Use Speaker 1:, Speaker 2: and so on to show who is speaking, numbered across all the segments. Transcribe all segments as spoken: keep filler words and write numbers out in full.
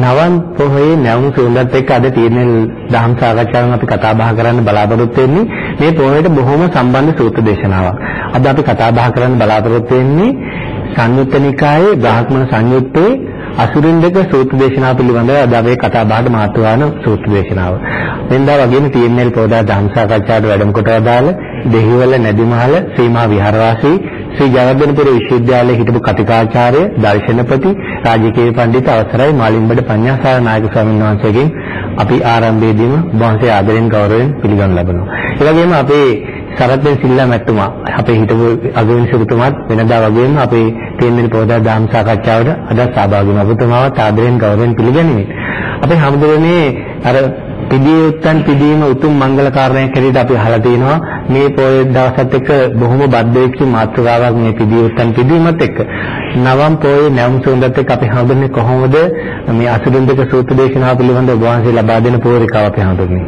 Speaker 1: නවම් පොහොයේ නැවුම් සුවඳත් එක්ක අද තියෙන දහම් සාකච්ඡාවෙන් අපි කතා බහ කරන්න බලාපොරොත්තු වෙන්නේ මේ පොහොයට බොහොම සම්බන්ධ සූත්‍ර දේශනාවක්. අද අපි කතා බහ කරන්න බලාපොරොත්තු වෙන්නේ සංයුත්ත නිකායේ බ්‍රාහ්මණ සංයුත්තේ අසුරින්දක සූත්‍ර දේශනාව පිළිබඳව අද අපි කතා බහට මාතෘ වන සූත්‍ර දේශනාව. වෙනදා වගේම ටී එන් එල් පොදා දහම් සාකච්ඡාවට වැඩම කොට වදාළ දෙහිවල නැදිමහල සීමා විහාරවාසී ශ්‍රී ජයවර්ධනපුර විශ්වවිද්‍යාලයේ හිටපු කතිකාචාර්ය දර්ශනපති රාජකීය පඬිතු අවසරයි මාලිම්බඩ පඤ්ඤාසාර නායක ස්වාමීන් වහන්සේගෙන් අපි ආරම්භයේදීම වහන්සේ ආදරෙන් ගෞරවයෙන් පිළිගනු ලබනවා. ඒ වගේම අපේ සරත්දෙන් සිල්ලා මැතිතුමා අපේ හිටපු අගවිනිසුතුමාත් වෙනදා වගේම අපේ ටී එන් එල් පොදා දහම් සාකච්ඡාවට අද සහභාගී වුණ ඔබතුමාවත් ආදරෙන් ගෞරවයෙන් පිළිගනිමි. අපේ හැමදෙරේ අර පිළිය උත්තන් පිළිම උතුම් මංගල කාරණයක් හැටියට අපි අහලා තිනවා මේ පොයේ දවසත් එක්ක බොහොම බද්ධ වෙච්ච මාතෘකාවක් මේ පිළිය උත්තන් පිළිමත් එක්ක නවම් පොයේ නැවුම් සුවඳත් එක්ක අපි හඳුන්වන්නේ කොහොමද මේ අසුරින්දක සූත්‍ර දේශනාව පිළිබඳව ඔබ වහන්සේ ලබා දෙන පෝරිකාව අපි හඳුන්වන්නේ.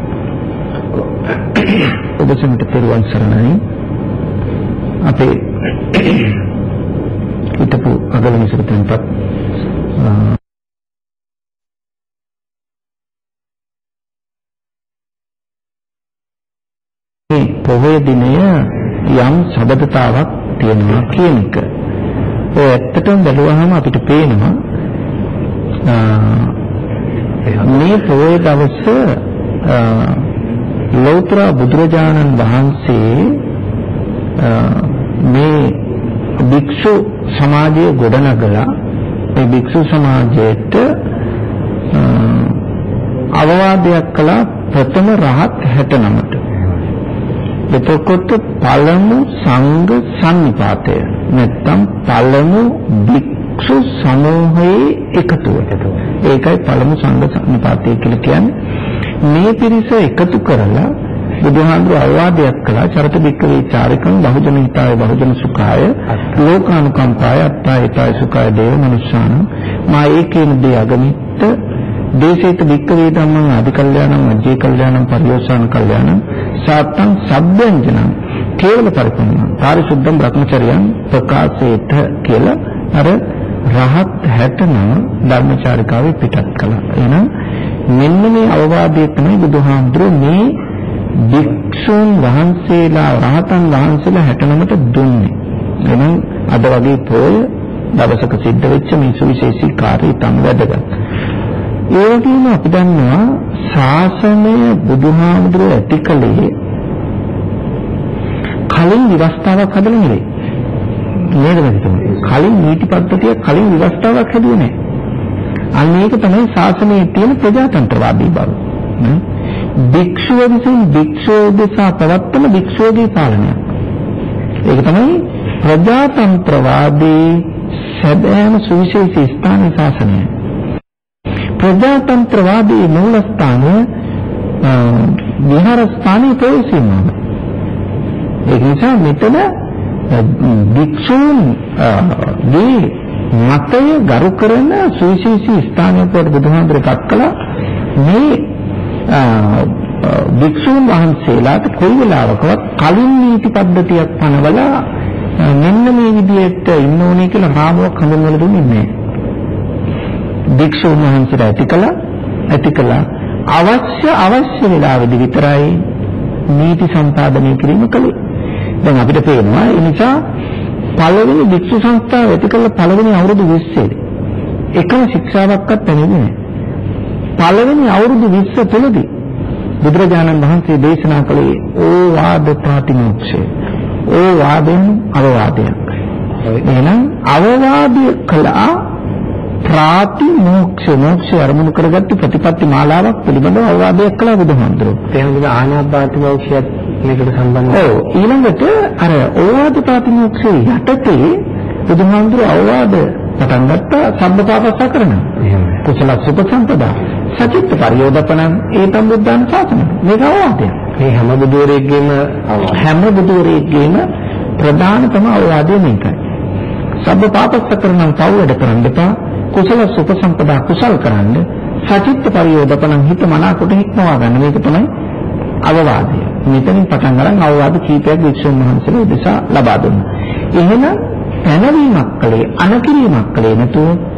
Speaker 2: ඔබ සමිත පෙරවන් සරණයි. අපේ හිටපු අගවිනිසුතුන්පත් පොහොය දිනය යම් සබඳතාවක් තියෙනවා කියන එක. ඔය ඇත්තටම බැලුවහම අපිට පේනවා මේ පොහොය දවස ලෞතර බුදුරජාණන් වහන්සේ මේ භික්ෂු සමාජය ගොඩනගලා මේ භික්ෂු සමාජයට අවවාදයක් කළා ප්‍රථම රහත් හැට නමට. එතකොට පළමු සංඝ සම්නිපාතය නැත්නම් පළමු භික්ෂු සමූහයේ එකතුව. ඒකයි පළමු සංඝ සම්නිපාතය කියලා කියන්නේ. මේ පිරිස එකතු කරලා බුදුහාමුදුරුවෝ අවවාදයක් කළා චරත භික්ඛවේ චාරිකං බහුජන හිතාය බහුජන සුඛාය ලෝකානුකම්පාය අත්තායතාය සුඛාය දේව මනුෂ්‍යානං මා ඒකේන දේ අගමිත්ත දේශේත භික්ඛවේ ධම්මං ආදි කල්යාණං මජ්ජේ කල්යාණං පරියෝසాన කල්යාණං සාත්තං සබ්බංජනං කේවල පරිපූර්ණං පාරිශුද්ධං බ්‍රහ්මචර්යං ප්‍රකාශේත කියලා අර රහත් හැට නම ධර්මචාරිකාවේ පිටත් කළා. එහෙනම් මෙන්න මේ අවවාදයේ තමයි බුදුහාමුදුරුවෝ මේ භික්ෂුන් වහන්සේලා රහතන් වහන්සේලා හැට නමට දුන්නේ. එහෙනම් අද වගේ පොය දවසක සිද්ධ වෙච්ච මේ සුවිශේෂී කාර්යය තමයි වැදගත්. ඒ වගේම අපි දන්නවා ශාසනය බුදුහාමුදුරුවෝ ඇති කලේ කලින් විවස්ථාවක් හදලා නෙවෙයි. නේද මහත්මයා? කලින් නීති පද්ධතිය කලින් විවස්ථාවක් හදුවේ නැහැ. අන්න ඒක තමයි ශාසනයේ තියෙන ප්‍රජාතන්ත්‍රවාදී බව. භික්ෂුව විසින් භික්ෂුව දෙසා පවත්වන භික්ෂුවගේ පාලනය. ඒක තමයි ප්‍රජාතන්ත්‍රවාදී සැබෑම සුවිශේෂී ස්ථාන ශාසනය. ප්‍රජාතන්ත්‍රවාදී මූල ස්ථානය විහාර ස්ථානයේ ප්‍රවේශීමයි. ඒ නිසා මෙතන භික්ෂුන් දී මතය ගරු කරන සුවිශේෂී ස්ථානයකට බුදුහාමුදුරුවෝ කළා. මේ භික්ෂුන් වහන්සේලාට කොයි වෙලාවකවත් කලින් නීති පද්ධතියක් පනවලා මෙන්න මේ විදිහට ඉන්න ඕනේ කියලා රාමුවක් හඳුන්වලා දුන්නේ නැහැ. භික්ෂුන් වහන්සේලා ඇති කළා ඇති කළා අවශ්‍ය අවශ්‍ය වෙලාවෙදි විතරයි නීති සම්පාදනය කිරීම කළේ. දැන් අපිට පේනවා ඒ නිසා පළවෙනි භික්ෂු සංස්ථාව ඇති කළ පළවෙනි අවුරුදු විස්සේ එකම ශික්ෂාවක්වත් පැනෙන්නේ නැහැ. පළවෙනි අවුරුදු විස්ස තුලදී බුදුරජාණන් වහන්සේ දේශනා කළේ ඕවාද ප්‍රතිමෝක්ෂය. ඕවාදෙන් අවවාදයක්. එහෙනම් අවවාදය කළා ප්‍රාතිමෝක්ෂ මොක්ෂය අරමුණු කරගත්තු ප්‍රතිපත්ති මාලාවක් පිළිබඳව අවවාදයක් කළා බුදුහාමුදුරුවෝ.
Speaker 1: ඒ වගේම ආනාපානසතියත් මේකට සම්බන්ධයි.
Speaker 2: ඔව් ඊළඟට අර ඕවාද ප්‍රාතිමෝක්ෂය යටතේ බුදුහාමුදුරුවෝ අවවාද පටන් ගත්තා සම්බපාපස්සා කරනවා. එහෙම. කුසල සුපසම්පදා සචිත්ත පරියෝදපණං ඒතම් බුද්ධාන ශාසන. මේක අවවාදයක්.
Speaker 1: මේ හැම බුදුරෙක්ගේම
Speaker 2: හැම බුදුරෙක්ගේම ප්‍රධානතම අවවාදය මේකයි. සම්බපාපස්සා කරනවා පව් වැඩ කරන්න එපා. කුසල සුපසම්පදා කුසල් කරන්න සචිත්ත පරියෝදපණං හිත මනාකොට හික්මවා ගන්න. මේක තමයි අවවාදය. මෙතනින් පටන් ගන්න අවවාද කීපයක් වික්ෂුන් වහන්සේලා දෙසා ලබා දුන්නා. එහෙනම් පැනවීමක් කලේ අනකිරීමක් කලේ නැතුව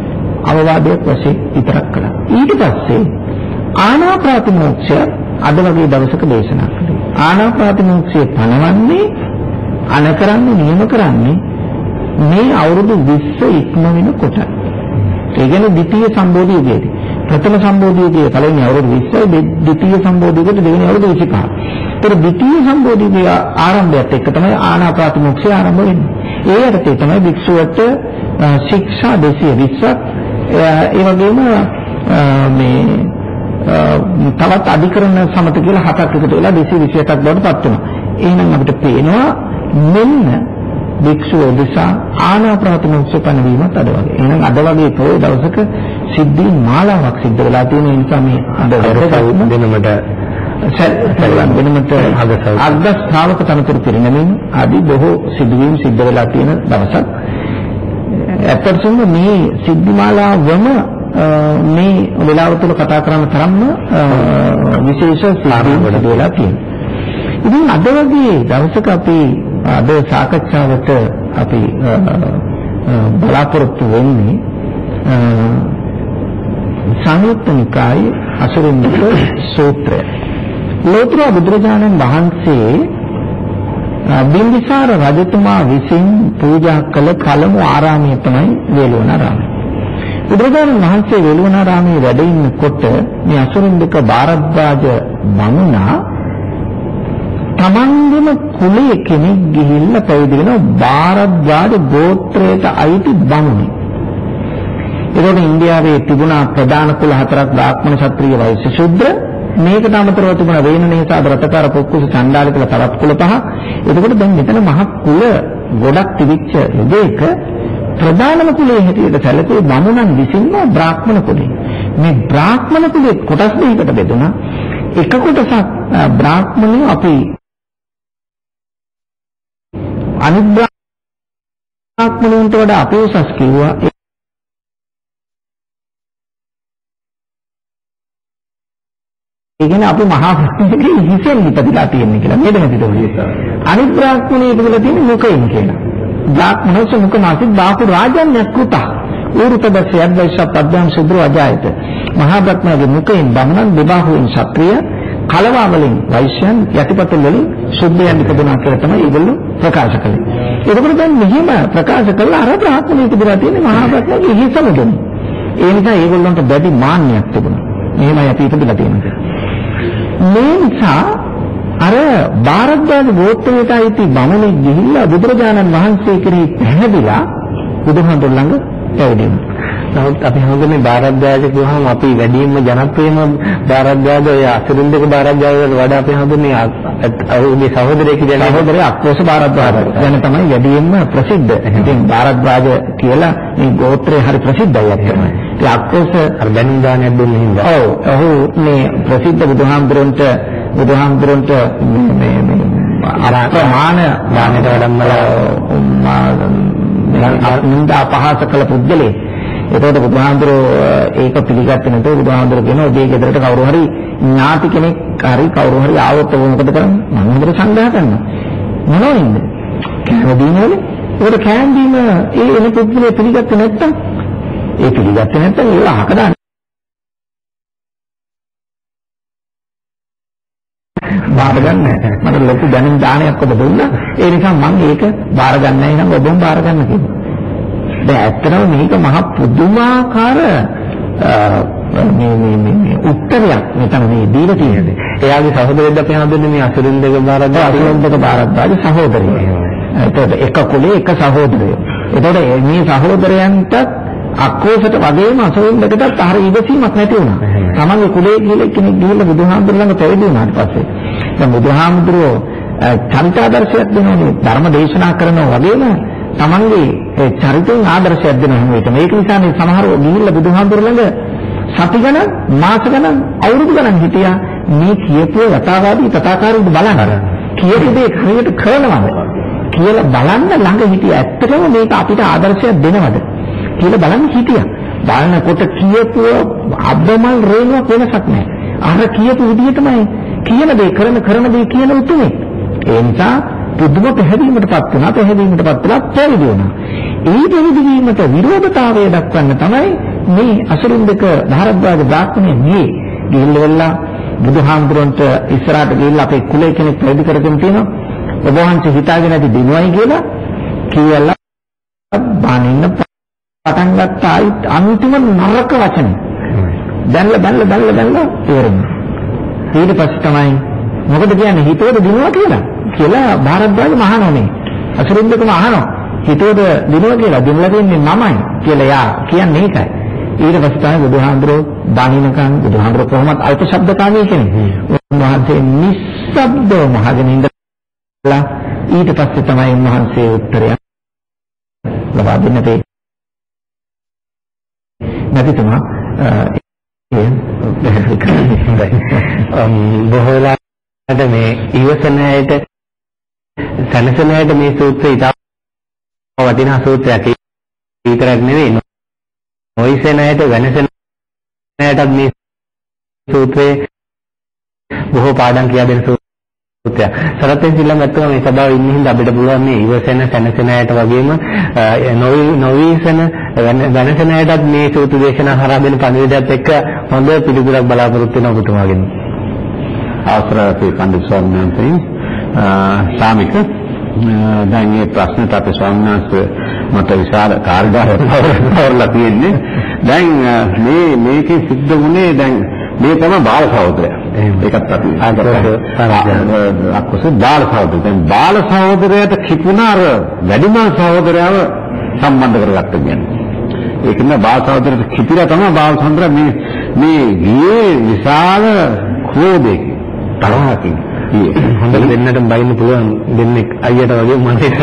Speaker 2: අවවාදයක් වශයෙන් විතරක් කළා. ඊට පස්සේ ආනාපානමෝක්ෂය අද වගේ දවසක දේශනා කළේ. ආනාපානමෝක්ෂය පනවන්නේ අනකරන්නේ නියම කරන්නේ මේ අවුරුදු විස්ස ඉක්ම වෙනකොට. ඒ කියන්නේ ද්විතීය සම්බෝධි යුගයේදී. ප්‍රථම සම්බෝධි යුගයේ පළවෙනි අවුරුදු විස්සයි, ද්විතීය සම්බෝධි යුගයේ දෙවෙනි අවුරුදු විසිපහ. ඒතර ද්විතීය සම්බෝධි යුගයේ ආරම්භයත් එක්ක තමයි ආනාපානමෝක්ෂය ආරම්භ වෙන්නේ. ඒ යටතේ තමයි භික්ෂුවට ශික්ෂා දෙසිය විස්සක් ඒ වගේම මේ තවත් අධිකරණ සමත කියලා හතක් එකතු වෙලා දෙසිය විසිඅටක් බවට පත් වෙනවා. එහෙනම් අපිට පේනවා මෙන්න භික්ෂුව දිසා ආනාපානමෝක්ෂය පනවීමත් අද වගේ. එහෙනම් අද වගේ පොය දවසක සිද්ධි මාලාවක් සිද්ධ වෙලා තියෙන නිසා මේ අද වැඩසටහන දෙනමට සැලසුම් වෙනමට අග්ග ශ්‍රාවක තනතුරු පිරිනැමීම ආදී බොහෝ සිදුවීම් සිද්ධ වෙලා තියෙන දවසක්. ඇත්තටම මේ සිද්ධිමාලාවම මේ වෙලාව තුළ කතා කරන තරම්ම විශේෂ ස්ථානයක් වෙලා තියෙනවා. ඉතින් අද වගේ දවසක අපි අද සාකච්ඡාවට අපි බලාපොරොත්තු වෙන්නේ සංයුත්ත නිකායේ අසුරින්දක සූත්‍රය. ලෝතර බුදුරජාණන් වහන්සේ බිම්බිසාර රජතුමා විසින් පූජා කළ පළමු ආරාමය තමයි වේළුවනාරාමය. බුදුරජාණන් වහන්සේ වේළුවනාරාමයේ වැඩ ඉන්නකොට මේ අසුරින්දක භාරද්වාජ බමුණා තමන්ගේම කුලයේ කෙනෙක් ගිහිල්ලා පැවිදි වෙන භාරද්වාජ ගෝත්‍රයට අයිති බමුණෙක්. ඒකෝට ඉන්දියාවේ තිබුණා ප්‍රධාන කුල හතරක් බ්‍රාහ්මණ ක්ෂත්‍රීය වෛශ්‍ය ශුද්‍ර. මේකට අමතරව තිබුණා වේනනේසාද රතකාර පොක්කුස චණ්ඩාල කියලා තවත් කුල පහ. එතකොට දැන් මෙතන මහ කුල ගොඩක් තිබිච්ච යුගයක ප්‍රධානම කුලයේ හැටියට සැලකුවේ බමුණන් විසින්ම බ්‍රාහ්මණ කුලය. මේ බ්‍රාහ්මණ කුලයේ කොටස් දෙකකට බෙදුණා. එක කොටසක් බ්‍රාහ්මණයෝ අපි අනිත් බ්‍රාහ්මණයන්ට වඩා අපි උසස් කිව්වා. ඒ කියන්නේ අපි මහා ප්‍රඥාවේ හිසෙන් ඉපදලා තියෙන්නේ කියලා නේද නැතිද? අනිත් බ්‍රාහ්මණය ඉපදලා තියෙන්නේ මුකයෙන් කියලා. බ්‍රාහ්මණෝස මුකමාසිත බාහු රාජන්‍ය කෘත ඌරුතදස්ස යද්වයිස පද්‍යම් සුද්‍ර අජායත. මහා ප්‍රඥාවේ මුකයෙන් බමුණන් දෙබාහුවෙන් ක්ෂත්‍රිය කලවා වලින් වෛශ්‍යයන් යටිපතුල් වලින් සුද්ධයන් ඉපදුනා කියලා තමයි ඒගොල්ලෝ ප්‍රකාශ කළේ. ඒකවල දැන් මෙහිම ප්‍රකාශ කළා අර බ්‍රාහ්මණය ඉපදලා තියෙන්නේ මහා ප්‍රඥාවේ හිසමුදුනේ. ඒ නිසා ඒගොල්ලන්ට දැඩි මාන්නයක් තිබුණා. මෙහෙමයි අපි ඉපදලා තියෙන්නේ. මේ නිසා අර භාරද්වාජ ගෝත්‍රයට අයිති බමුණෙක් ගිහිල්ලා බුදුරජාණන් වහන්සේ කෙරෙහි පැහැදිලා බුදුහාමුදුර ළඟ පැවිදි වුණා. නමුත් අපි හඳුන්නේ භාරද්වාජ කියවහම අපි වැඩිම ජනප්‍රියම භාරද්වාජ ඔය අසුරින්දක භාරද්වාජ වලට වඩා අපි හඳුන්නේ අවුගේ සහෝදරයෙක් කියන සහෝදරය අක්කෝස භාරද්වාජ. දැන් තමයි වැඩිම ප්‍රසිද්ධ. ඉතින් භාරද්වාජ කියලා මේ ගෝත්‍රය හරි ප්‍රසිද්ධයි අපිටම. ඒ අක්කෝස අර බැනුම් දානයක් දුන්නේ හින්දා. ඔව්. ඔහු මේ ප්‍රසිද්ධ බුදුහාමුදුරන්ට බුදුහාමුදුරන්ට මේ මේ අප්‍රමාණ දානයට වඩම්මලා නින්දා පහස කළ පුද්ගලෙක්. ඒකට බුදුහාමුදුරෝ ඒක පිළිගත්තේ නැතුව බුදුහාමුදුරෝ කියනවා ඔබේ ගෙදරට කවුරු හරි ඥාති කෙනෙක් හරි කවුරු හරි ආවොත් ඔබ මොකද කරන්නේ? මම හොඳට සංග්‍රහ කරනවා. මොනවද? කෑම දීනවනේ. ඒකට කෑම දීම ඒ එන පුද්ගලයා පිළිගත්තේ නැත්තම් ඒ පිළිගත්තේ නැත්තම් ඒක අහක දාන්න. බාර ගන්න මට ලොකු දැනුම් දානයක් ඔබ දුන්නා. ඒ නිසා මම ඒක බාර ගන්නයි නම් ඔබම බාර ගන්න කිව්වා. දැන් ඇත්තටම මේක මහ පුදුමාකාර මේ මේ මේ උත්තරයක් මෙතන මේ දීලා තියෙන්නේ. එයාගේ සහෝදරයෙක් අපි හඳුන්නේ මේ අසුරින්දක භාරද්වාජ අසුරින්දක භාරද්වාජ සහෝදරිය. එතකොට එක කුලේ එක සහෝදරයෝ. එතකොට මේ සහෝදරයන්ට අක්කෝසට වගේම අසුරින්දකටත් හරිය ඉවසීමක් නැති වුණා. තමන්ගේ කුලේ කියලා කෙනෙක් ගිහිල්ලා බුදුහාමුදුර ළඟ පැවිදි වුණාට පස්සේ දැන් බුදුහාමුදුරෝ චරිතාදර්ශයක් දෙනෝනේ ධර්ම දේශනා කරනවා වගේම තමන්ගේ ඒ චරිතෙන් ආදර්ශයක් දෙන හැම විටම ඒක නිසා මේ සමහරව ගිහිල්ලා බුදුහාමුදුර ළඟ සති ගණන් මාස ගණන් අවුරුදු ගණන් හිටියා මේ කියපු යථාවාදී තථාකාරීව බලන්න කියපු දේ හරියට කරනවද කියලා බලන්න ළඟ හිටියා ඇත්තටම මේක අපිට ආදර්ශයක් දෙනවද කියලා බලන්න හිටියා බලනකොට කියපු අබ්බමල් රේණුවක් වෙනසක් නැහැ අර කියපු විදිහටමයි කියන දේ කරන කරන දේ කියන උතුමේ ඒ නිසා පුදුම පැහැදීමකටපත් වෙනවා පැහැදීමකටපත් වෙලා පැවිදි වුණා. ඒ පැවිදි වීමට විරෝධතාවය දක්වන්න තමයි මේ අසුරින්දක ධාරද්වාජ බ්‍රාහ්මණය මේ ගිහිල්ලා බුදුහාමුදුරන්ට ඉස්සරහට ගිහිල්ලා අපේ කුලේ කෙනෙක් පැවිදි කරගෙන තියෙනවා. ඔබ වහන්සේ හිතාගෙන ඇති දිනුවයි කියලා කියලා බානින්න පටන් ගත්තා. අන්තිම නරක වචන. දැන්ලා දැන්ලා දැන්ලා දැන්ලා තේරෙන්නේ. ඊට පස්සේ තමයි මොකද කියන්නේ හිතවල දිනුවා කියලා. කියලා භාරද්වාජ මහණෝනේ. අසුරින්දකම අහනවා. හිතවල දිනුවා කියලා දිනලා දෙන්නේ මමයි කියලා යා කියන්නේ ඒකයි. ඊට පස්සේ තමයි බුදුහාමුදුරෝ බානිනකන් බුදුහාමුදුරෝ කොහොමද අල්ප ශබ්දකාමී කෙනෙක්. උන්වහන්සේ නිස්සබ්දව මහගෙන ඉඳලා ඊට පස්සේ තමයි උන්වහන්සේ උත්තරය ලබා දෙන්නේ. නැතිතුමා ඒ බොහෝලාට මේ ඉවසනයට සනසනයට මේ සූත්‍රය ඉතා වටිනා සූත්‍රයක්. විතරක් නෙවෙයි නොයිසනයට වෙනසනයටත් මේ සූත්‍රයේ බොහෝ පාඩම් කියා දෙන සූත්‍රයක්. සරත්ෙන් සිල්ලම් ගත්තම මේ සභාවේ ඉන්න හින්දා අපිට පුළුවන් මේ ඉවසන සනසනයට වගේම නොයිසන වෙනසනයටත් මේ සූත්‍ර දේශනා හරහා දෙන පණිවිඩයත් එක්ක හොඳ පිළිතුරක් බලාපොරොත්තු වෙන ඔබතුමාගෙන්.
Speaker 3: අවසරයි පඬිත් ස්වාමීන් වහන්සේ. සාමික දැන් මේ ප්‍රශ්නට අපේ ස්වාමීන් වහන්සේ මට විශාල කාර්යභාරයක් පවරලා තියෙන්නේ. දැන් මේ මේකේ සිද්ධ වුණේ දැන් මේ තමයි බාල සහෝදරයා. ඒකත් අපි අක්කස බාල සහෝදරයා. දැන් බාල සහෝදරයාට කිපුණා අර වැඩිමල් සහෝදරයාව සම්බන්ධ කරගත්ත කියන්නේ. ඒක නේ බාල සහෝදරයාට කිපිලා තමයි බාල සහෝදරයා මේ මේ ගියේ විශාල ක්‍රෝධයක තරහකින්. හොඳට දෙන්නට බයින්න පුළුවන් දෙන්නේ අයියට වගේ මනසට.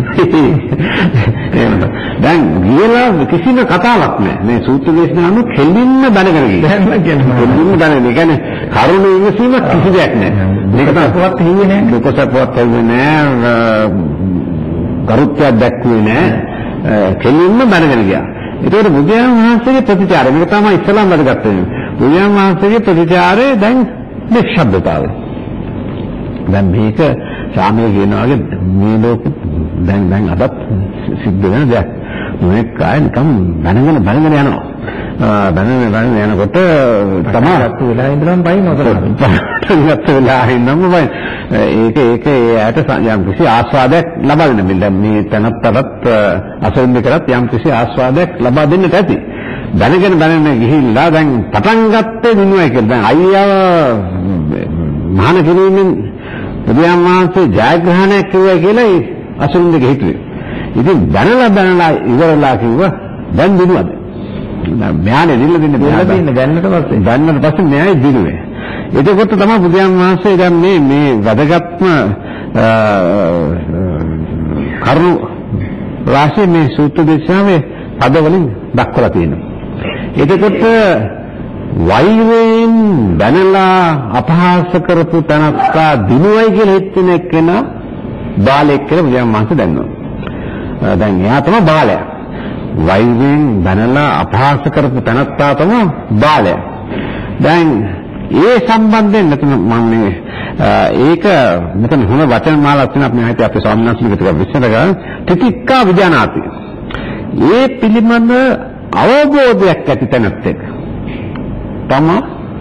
Speaker 3: දැන් ගියලා කිසිම කතාවක් නැහැ. මේ සූත්‍ර දේශනාවම කෙලින්ම දැනගෙන ගියා. කෙලින්ම දැනගෙන. ඒ කියන්නේ කරුණ ඉවසීම කිසි දෙයක් නැහැ. මේක තවත් හින්නේ නැහැ. දුකසපවත් වෙන්නේ නැහැ. කරුත්වයක් දැක්ුවේ නැහැ. කෙලින්ම දැනගෙන ගියා. ඒකට බුදුන් වහන්සේගේ ප්‍රතිචාරය මේක තමයි ඉස්ලාම් වැඩගත් වෙන්නේ. බුදුන් වහන්සේගේ ප්‍රතිචාරය දැන් නිශ්ශබ්දතාවය. දැන් මේක සාමයේ කියනවා වගේ මේ ලෝකෙ දැන් දැන් අදත් සිද්ධ වෙන දෙයක්. මේ කාය නිකම් බනගෙන බනගෙන යනවා. බනගෙන බනගෙන යනකොට තමයි අත්තු වෙලා ඉඳන් බයිනවා කරන්නේ. අත්තු වෙලා ඉඳන්ම බයි. ඒක ඒක ඒකට යම් කිසි ආස්වාදයක් ලබා දෙන්න බෑ. මේ තනත්තට අසෙන්ද කරත් යම් කිසි ආස්වාදයක් ලබා දෙන්නට ඇති. බනගෙන බනගෙන ගිහිල්ලා දැන් පටන් ගත්තේ දිනුවයි කියලා. දැන් අයියා මහාන කිරීමෙන් බුදුන් වහන්සේ ජයග්‍රහණයක් කිව්වා කියලා අසුරින්දක හිතුවේ. ඉතින් දැනලා දැනලා ඉවරලා කිව්වා දැන් දිනුවද? මෙයානේ දිල්ල දෙන්න බෑ. දින්න දැන්නට පස්සේ දැන්නට පස්සේ මෙයායි දිනුවේ. එතකොට තමයි බුදුන් වහන්සේ දැන් මේ මේ වැදගත්ම කරුණු රාශිය මේ සූත්‍ර දේශනාවේ පදවලින් දක්වලා තියෙනවා. එතකොට වෛරයෙන් බැනලා අපහාස කරපු තනත්තා දිනුවයි කියලා හිතන එක්කෙනා බාලයෙක් කියලා බුදුන් වහන්සේ දන්නවා. දැන් එයා තමයි බාලයා. වෛරයෙන් බැනලා අපහාස කරපු තනත්තා තමයි බාලයා. දැන් ඒ සම්බන්ධයෙන් මෙතන මම මේ ඒක මෙතන හොඳ වචන මාලාවක් තියෙනවා අපි හිතේ අපේ ස්වාමීන් වහන්සේ ටිකක් විස්තර කරා. ත්‍රිතික්කා විඥානාති. ඒ පිළිමන අවබෝධයක් ඇති තැනත් එක්ක තමයි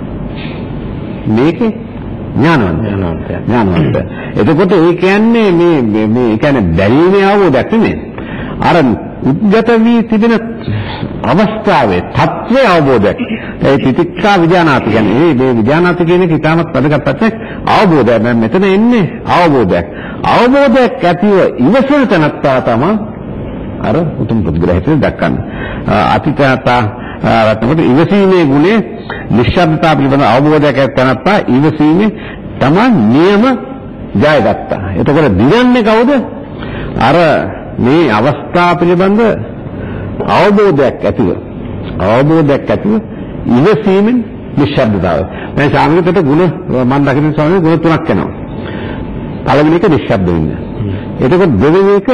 Speaker 3: මේකේ ඥානවන්ත ඥානවන්ත. එතකොට ඒ කියන්නේ මේ මේ ඒ කියන්නේ බැරිමේ අවබෝධයක් නෙමෙයි. අර උද්ගත වී තිබෙන අවස්ථාවේ තත්ත්වයේ අවබෝධයක්. ඒ ත්‍රිතික්කා විඥානාති කියන්නේ මේ විඥානාති කියන එක ඉතාමත් වැදගත් පැත්තක්. අවබෝධය. මම මෙතන එන්නේ අවබෝධයක්. අවබෝධයක් ඇතිව ඉවසන තැනත්තා තමයි අර උතුම් පුද්ගලයා හිතේ දක්වන්නේ. අතිතාතා රත්නකොට ඉවසීමේ ගුණය නිශ්ශබ්දතාව පිළිබඳ අවබෝධයක් ඇත්තනත්තා ඉවසීමේ තමයි නියම ජයගත්තා. එතකොට දිනන්නේ කවුද? අර මේ අවස්ථාව පිළිබඳ අවබෝධයක් ඇතිව අවබෝධයක් ඇතිව ඉවසීමෙන් නිශ්ශබ්දතාව. මේ සාමිකට ගුණ මම දකින්න ස්වාමීන් ගුණ තුනක් වෙනවා. පළවෙනි එක නිශ්ශබ්ද වෙන්න. එතකොට දෙවෙනි එක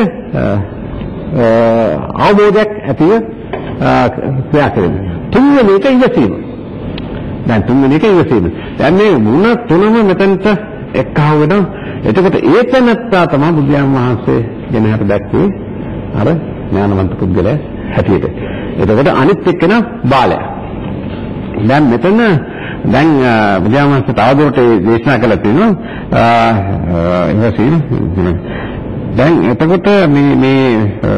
Speaker 3: අවබෝධයක් ඇතිව ක්‍රියා කරනවා. තුන්වෙනි එක ඉවසීම. දැන් තුන්වෙනි එක ඉවසීම. දැන් මේ මුණ තුනම මෙතනට එක්කව වෙනවා. එතකොට ඒතනත්තා තමයි බුදුන් වහන්සේ ගැන අපට දැක්කේ අර ඥානවන්ත පුද්ගලයා හැටියට. එතකොට අනිත් එක්කෙනා බාලයා. දැන් මෙතන දැන් විද්‍යාමාංශ තවදුරට දේශනා කළා තියෙනවා ඉවසීම. දැන් එතකොට මේ මේ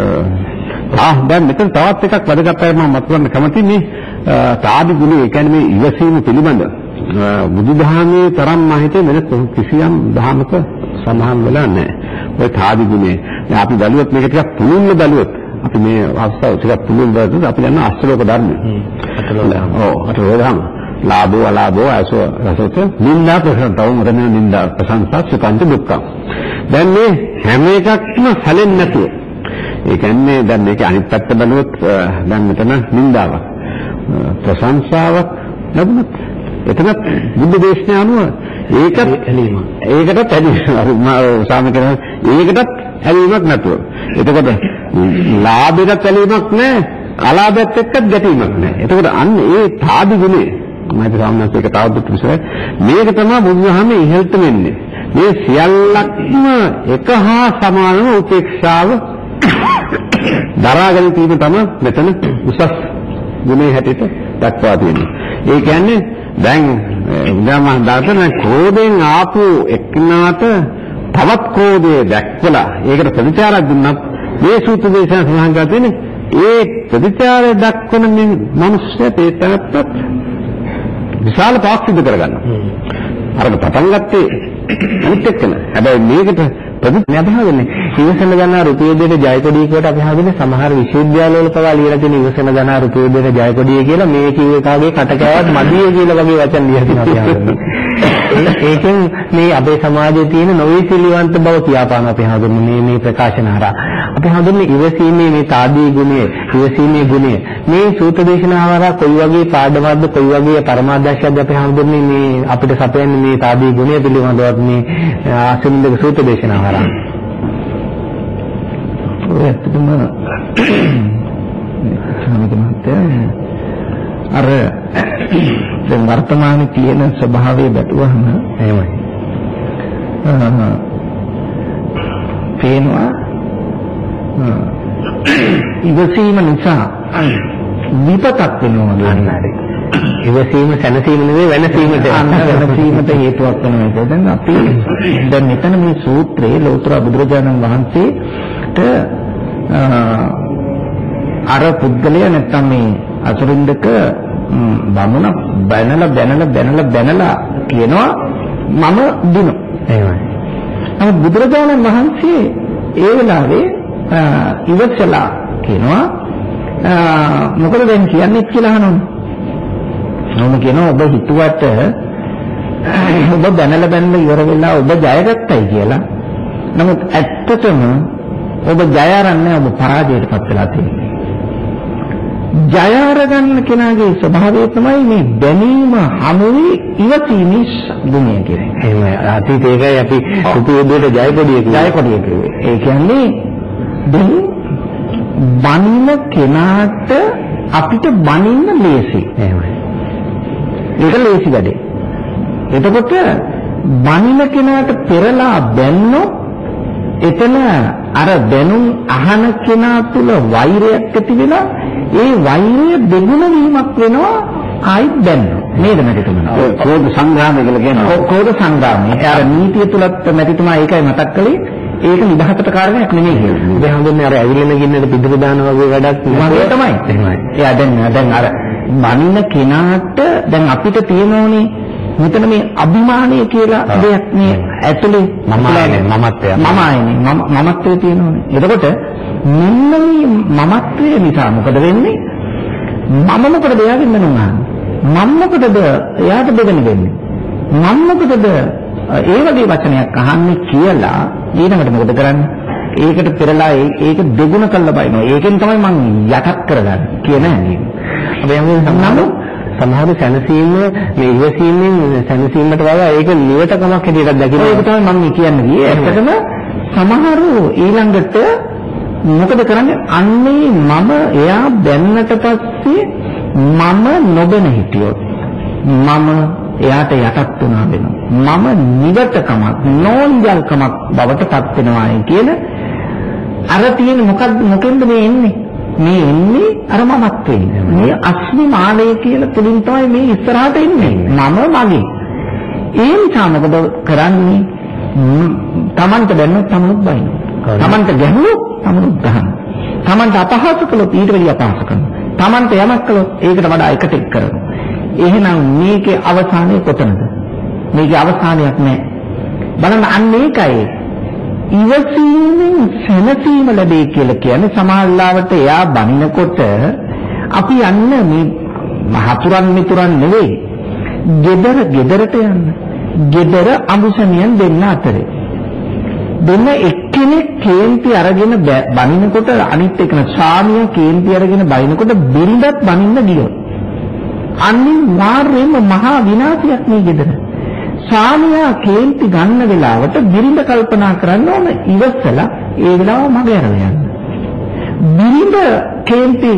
Speaker 3: ආ දැන් මෙතන තවත් එකක් වැදගත් අය මම මතකන්න කැමති මේ තාදි ගුණය. ඒ කියන්නේ මේ ඉවසීම පිළිබඳ බුදුදහමේ තරම් මම හිතේ වෙන කිසියම් දහමක සඳහන් වෙලා නැහැ. ඔය තාදි ගුණය. දැන් අපි බලුවොත් මේක ටිකක් පුළුල්ව බලුවොත් අපි මේ අවස්ථාව ටිකක් පුළුල් බලද්දී අපි දන්නා අෂ්ටලෝක ධර්ම. අටලෝක. ඔව් අටලෝක ධර්ම. ලාභෝ අලාභෝ අසෝ රසත නින්දා ප්‍රසන්නතාව මොකද නින්දා ප්‍රසන්නතා සුඛාන්ත දුක්ඛ. දැන් මේ හැම එකක්ම සැලෙන්නේ නැතුව. ඒ කියන්නේ දැන් මේක අනිත් පැත්ත බලුවොත් දැන් මෙතන නින්දාවක් ප්‍රශංසාවක් ලැබුණත් එතනත් බුද්ධ දේශනාව අනුව ඒකත් ඇලීම. ඒකටත් ඇලීම. සාමිකන ඒකටත් ඇලීමක් නැතුව. එතකොට ලාභයටත් ඇලීමක් නැහැ, අලාභයත් එක්කත් ගැටීමක් නැහැ. එතකොට අන්න ඒ තාදි ගුණේ මම සාමාන්‍යයෙන් ඒක තවදුරටත් විශ්ලේෂණය මේක තමයි බුදුහාමේ ඉහළට වෙන්නේ. මේ සියල්ලක්ම එක හා සමානව උපේක්ෂාව දරාගෙන තියෙන තමයි මෙතන උසස් ගුණේ හැටියට දක්වා තියෙන්නේ. ඒ කියන්නේ දැන් උදාම දාතන ක්‍රෝධයෙන් ආපු එක්කනාට තවත් ක්‍රෝධය දැක්වලා ඒකට ප්‍රතිචාරයක් දුන්නත් මේ සූත්‍ර දේශනා සඳහන් කරලා තියෙන්නේ ඒ ප්‍රතිචාරය දක්වන මේ මිනිස්සුත් ඒ තරත්තත් විශාල පාක් සිදු කරගන්නවා. අරක පටන් ගත්තේ අනිත් එක්කන. හැබැයි මේකට ප්‍රතිඥාභාවනේ ඉවසන ගන්නා රුපියල් දෙක ජයකොඩිය කොට අපි හඳුන්නේ සමහර විශ්වවිද්‍යාලවල පවා ලියලා තියෙන ඉවසන ගන්නා රුපියල් දෙක ජයකොඩිය කියලා මේ කිව්ව එකාගේ කට කෑවත් මදිය කියලා වගේ වචන ලියලා තියෙනවා අපි හඳුන්නේ. ඒකෙන් මේ අපේ සමාජයේ තියෙන නොවිසිලිවන්ත බව කියාපාන අපි හඳුන්නේ මේ මේ ප්‍රකාශන හරහා. අපි හඳුන්නේ ඉවසීමේ මේ තාදී ගුණය, ඉවසීමේ ගුණය. මේ සූත්‍ර දේශනාව හරහා කොයි වගේ පාඩමක්ද කොයි වගේ පරමාදර්ශයක්ද අපි හඳුන්නේ මේ අපිට සපයන්නේ මේ තාදී ගුණය පිළිබඳව මේ ආසනින්දක සූත්‍ර දේශනාව හරහා.
Speaker 2: ඇත්තටම සාමික මහත්තයා අර දැන් වර්තමානයේ තියෙන ස්වභාවය බැලුවහම එහෙමයි. පේනවා ඉවසීම නිසා විපතක් වෙනවා නේද? ඉවසීම සැනසීම නෙවෙයි වෙනසීමට වෙනසීමට හේතුවක් වෙනවා. දැන් අපි දැන් මෙතන මේ සූත්‍රයේ ලෞතර බුදුරජාණන් වහන්සේට අර පුද්ගලයා නැත්තම් මේ අසුරින්දක බමුණ බැනලා බැනලා බැනලා බැනලා කියනවා මම දිනු. එහෙමයි. නමුත් බුදුරජාණන් වහන්සේ ඒ වෙලාවේ ඉවසලා කියනවා මොකද දැන් කියන්නේ කියලා අහනවා. නෝම කියනවා ඔබ හිතුවට ඔබ බැනලා බැනලා ඉවර වෙලා ඔබ ජයගත්තයි කියලා. නමුත් ඇත්තටම ඔබ ජය අරන්නේ ඔබ පරාජයටපත් වෙලා තියෙන්නේ. ජය අරගන්න කෙනාගේ ස්වභාවය තමයි මේ දැනීම හමුවේ ඉවසීමේ ගුණය කියන්නේ. එහෙමයි. අතීතේ ඒකයි අපි කුපියුද්දේට ජයකොඩිය කියන්නේ. ජයකොඩිය කියන්නේ. ඒ කියන්නේ දැන් බනින කෙනාට අපිට බනින්න ලේසි. එහෙමයි. ඒක ලේසි වැඩේ. එතකොට බනින කෙනාට පෙරලා බැන්නොත් එතන අර දැනුම් අහන කෙනා තුල වෛරයක් ඇති වෙලා ඒ වෛරය දෙගුණ වීමක් වෙනවා ආයිත් දැන්නොත් නේද මැතිතුමා? කෝධ සංග්‍රාමය කියලා කියනවා. කෝධ සංග්‍රාමය. අර නීතිය තුලත් මැතිතුමා ඒකයි මතක් කළේ. ඒක නිදහසට කාරණයක් නෙමෙයි කියලා. ඒ හඳුන්නේ අර ඇවිලෙන ගින්නට පිටුරු දාන වගේ වැඩක් නෙමෙයි තමයි. එහෙමයි. එයා දැන් දැන් අර බනින කෙනාට දැන් අපිට තියෙනෝනේ මෙතන මේ අභිමානය කියලා දෙයක් මේ ඇතුලේ මම ආයේ මමත්වය මම ආයේ මමත්වය තියෙනෝනේ. එතකොට මෙන්න මේ මමත්වය නිසා මොකද වෙන්නේ? මම මොකටද එයාගෙන් මනුනා? මම මොකටද එයාට බෙදෙන්න දෙන්නේ? මම මොකටද ඒ වගේ වචනයක් අහන්නේ කියලා ඊළඟට මොකද කරන්නේ? ඒකට පෙරලා ඒක දෙගුණ කළා බයිනවා. ඒකෙන් තමයි මම යටත් කරගන්නේ කියන හැඟීම. අපි හැමෝම සමහර සැනසීම මේ ඉවසීමෙන් සැනසීමට වඩා ඒක නිවටකමක් හැටියට දැකිනවා. ඒක තමයි මම කියන්නේ. ඇත්තටම සමහරු ඊළඟට මොකද කරන්නේ? අන්නේ මම එයා දැන්නට පස්සේ මම නොබන හිටියොත් මම එයාට යටත් වුණා වෙනවා. මම නිවටකමක් නෝන්ජල්කමක් බවට පත් වෙනවායි කියන අර තියෙන මොකද්ද මොකෙන්ද මේ එන්නේ? මේ එන්නේ අර මමත්වේ. මේ අස්මිමානය කියලා තුලින් තමයි මේ ඉස්සරහට එන්නේ. මම මගේ. ඒ නිසා මොකද කරන්නේ? තමන්ට දැන්නොත් තමනුත් බයිනවා. තමන්ට ගැහුවොත් තමනුත් ගහනවා. තමන්ට අපහාස කළොත් ඊට වැඩි අපහාස කරනවා. තමන්ට යමක් කළොත් ඒකට වඩා එකට එක් කරනවා. එහෙනම් මේකේ අවසානය කොතනද? මේකේ අවසානයක් නැහැ. බලන්න අන්න ඒකයි ඉවසීමෙන් සැනසීම ලැබේ කියලා කියන්නේ. සමාල්ලාවට එයා බනිනකොට අපි යන්න මේ මහතුරන් මිතුරන් නෙවෙයි. gedara gedarata යන්න. gedara අඹුසමියන් දෙන්න අතරේ. දෙන්න එක්කෙනෙක් කේන්ති අරගෙන බනිනකොට අනිත් එකන ස්වාමියා කේන්ති අරගෙන බනිනකොට බිරිඳත් බනින්න ගියොත් අනිවාර්යයෙන්ම මහා විනාශයක් මේ gedara. ස්වාමියා කේන්ති ගන්න වෙලාවට බිරිඳ කල්පනා කරන්න ඕන ඉවසලා ඒ වෙලාව මගේ අරගෙන යන්න. බිරිඳ කේන්ති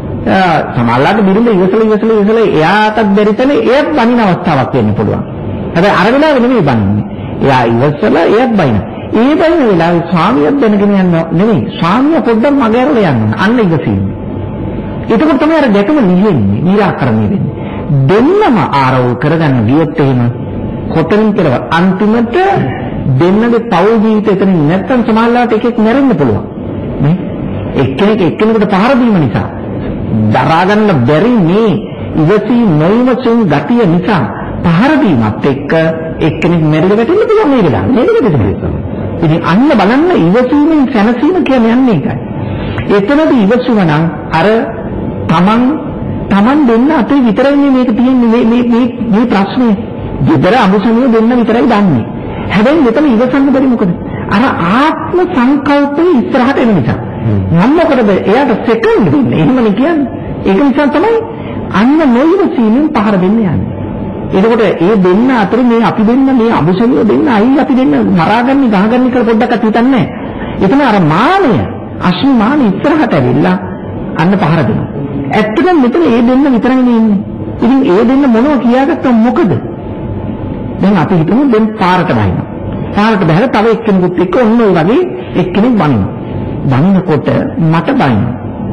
Speaker 2: සමහරවිට බිරිඳ ඉවසලා ඉවසලා ඉවසලා එයාටත් බැරි තැන එයත් බනින අවස්ථාවක් වෙන්න පුළුවන්. හැබැයි අර වෙලාවෙ නෙමෙයි බනින්නේ. එයා ඉවසලා එයත් බනින. ඒ බනින වෙලාවේ ස්වාමියාත් දැනගෙන යන්න නෙමෙයි. ස්වාමියා පොඩ්ඩක් මගේ අරගෙන යන්න ඕන. අන්න ඉවසීම. එතකොට තමයි අර ගැටුම නිවෙන්නේ, निराකරණය වෙන්නේ. දෙන්නම ආරවුල් කරගන්න ගියොත් එහෙම කොතනින් කියලා අන්තිමට දෙන්නගේ පෞල් ජීවිතය එතනින් නැත්තම් සමාජලාට එකෙක් මැරෙන්න පුළුවන් නේ. එක්කෙනෙක් එක්කෙනෙකුට පහර දීම නිසා දරා ගන්න බැරි මේ ඉවසී නොඉවසුන් ගතිය නිසා පහර දීමත් එක්ක එක්කෙනෙක් මැරිලා වැටෙන්න පුළුවන් මේ වෙලාව. මේක දෙකක්. ඉතින් අන්න බලන්න ඉවසීමෙන් සැනසීම කියන්නේ යන්නේ ඒකයි. එතනදී ඉවසුවා නම් අර තමන් තමන් දෙන්න අතේ විතරයි මේක තියෙන්නේ මේ මේ මේ ප්‍රශ්නේ. gedara අමුසමිය දෙන්න විතරයි දන්නේ. හැබැයි මෙතන ඉවසන්න බැරි මොකද? අර ආත්ම සංකල්පේ ඉස්සරහට එන නිසා. මම මොකටද එයාට සෙකන්ඩ් දෙන්නේ? එහෙමනේ කියන්නේ. ඒක නිසා තමයි අන්න නොඉවසීමෙන් පහර දෙන්න යන්නේ. එතකොට ඒ දෙන්න අතර මේ අපි දෙන්න මේ අමුසමිය දෙන්න අයි අපි දෙන්න මරාගන්නේ ගහගන්නේ කියලා පොඩ්ඩක් හිතන්නේ නැහැ. එතන අර මානය, අශ්මිමාන ඉස්සරහට ඇවිල්ලා අන්න පහර දෙනවා. ඇත්තටම මෙතන ඒ දෙන්න විතරයි ඉන්නේ. ඉතින් ඒ දෙන්න මොනවා කියාගත්තම මොකද? දැන් අපි හිතමු දැන් පාරට බහිනවා. පාරට බහලා තව එක්කෙනෙකුත් එක්ක ඔන්න ඔය වගේ එක්කෙනෙක් බනිනවා. බනිනකොට මට බනිනවා.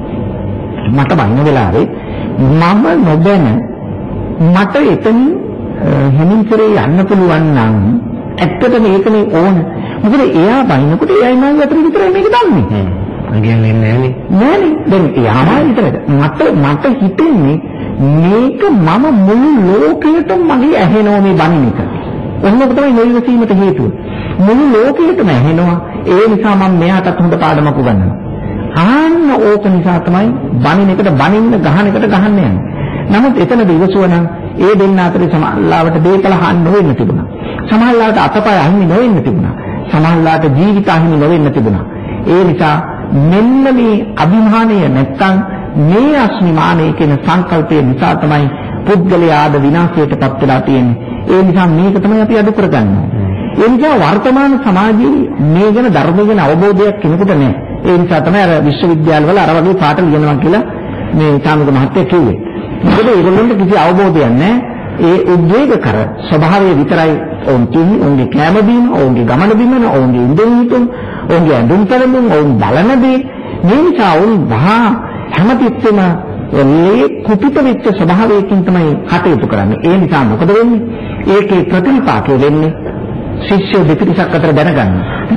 Speaker 2: මට බනින වෙලාවේ මම නොදැන මට එතන හිමින්තරේ යන්න පුළුවන් නම් ඇත්තටම ඒකනේ ඕන. මොකද එයා බනිනකොට එයායි මම අතර විතරයි මේක දන්නේ. අගයන්නේ නෑනේ. නෑනේ. දැන් එයාමයි විතරද? මට මට හිතෙන්නේ මේක මම මුළු ලෝකෙටම මගේ ඇහෙනවා මේ බණින එක. ඔන්නක තමයි නොයවසීමට හේතුව. මුළු ලෝකෙටම ඇහෙනවා. ඒ නිසා මම මෙයාටත් හොඳ පාඩමක් උගන්වනවා. ආන්න ඕක නිසා තමයි බණින එකට බණින්න ගහන එකට ගහන්න යන්නේ. නමුත් එතනදී ඉවසුවනම් ඒ දෙන්න අතරේ සමහරවිට දේපල හාන්න නොවෙන්න තිබුණා. සමහරවිට අතපය අහිමි නොවෙන්න තිබුණා. සමහරවිට ජීවිත අහිමි නොවෙන්න තිබුණා. ඒ නිසා මෙන්න මේ අභිමානය නැත්තම් මේ අස්මිමානය කියන සංකල්පය නිසා තමයි පුද්ගලයාද විනාශයට පත් වෙලා තියෙන්නේ. ඒ නිසා මේක තමයි අපි අඩු කරගන්නේ. ඒ නිසා වර්තමාන සමාජයේ මේ ගැන ධර්ම ගැන අවබෝධයක් කෙනෙකුට නැහැ. ඒ නිසා තමයි අර විශ්වවිද්‍යාලවල අර වගේ පාඩම් ලියනවා කියලා මේ සාමක මහත්තයා කිව්වේ. මොකද ඒගොල්ලන්ට කිසි අවබෝධයක් නැහැ. ඒ උද්වේගකර ස්වභාවය විතරයි ඔවුන් කියන්නේ. ඔවුන්ගේ කැම බීම, ඔවුන්ගේ ගමන බිමන, ඔවුන්ගේ ඉඳුම් හිටුම්, ඔවුන්ගේ ඇඳුම් පැළඳුම්, ඔවුන් බලන දේ මේ නිසා ඔවුන් වහා හැමතිස්සෙම මේ කුපිත වෙච්ච ස්වභාවයකින් තමයි කටයුතු කරන්නේ. ඒ නිසා මොකද වෙන්නේ? ඒකේ ප්‍රතිපාකය වෙන්නේ ශිෂ්‍ය දෙපිරිසක් අතර දැනගන්න.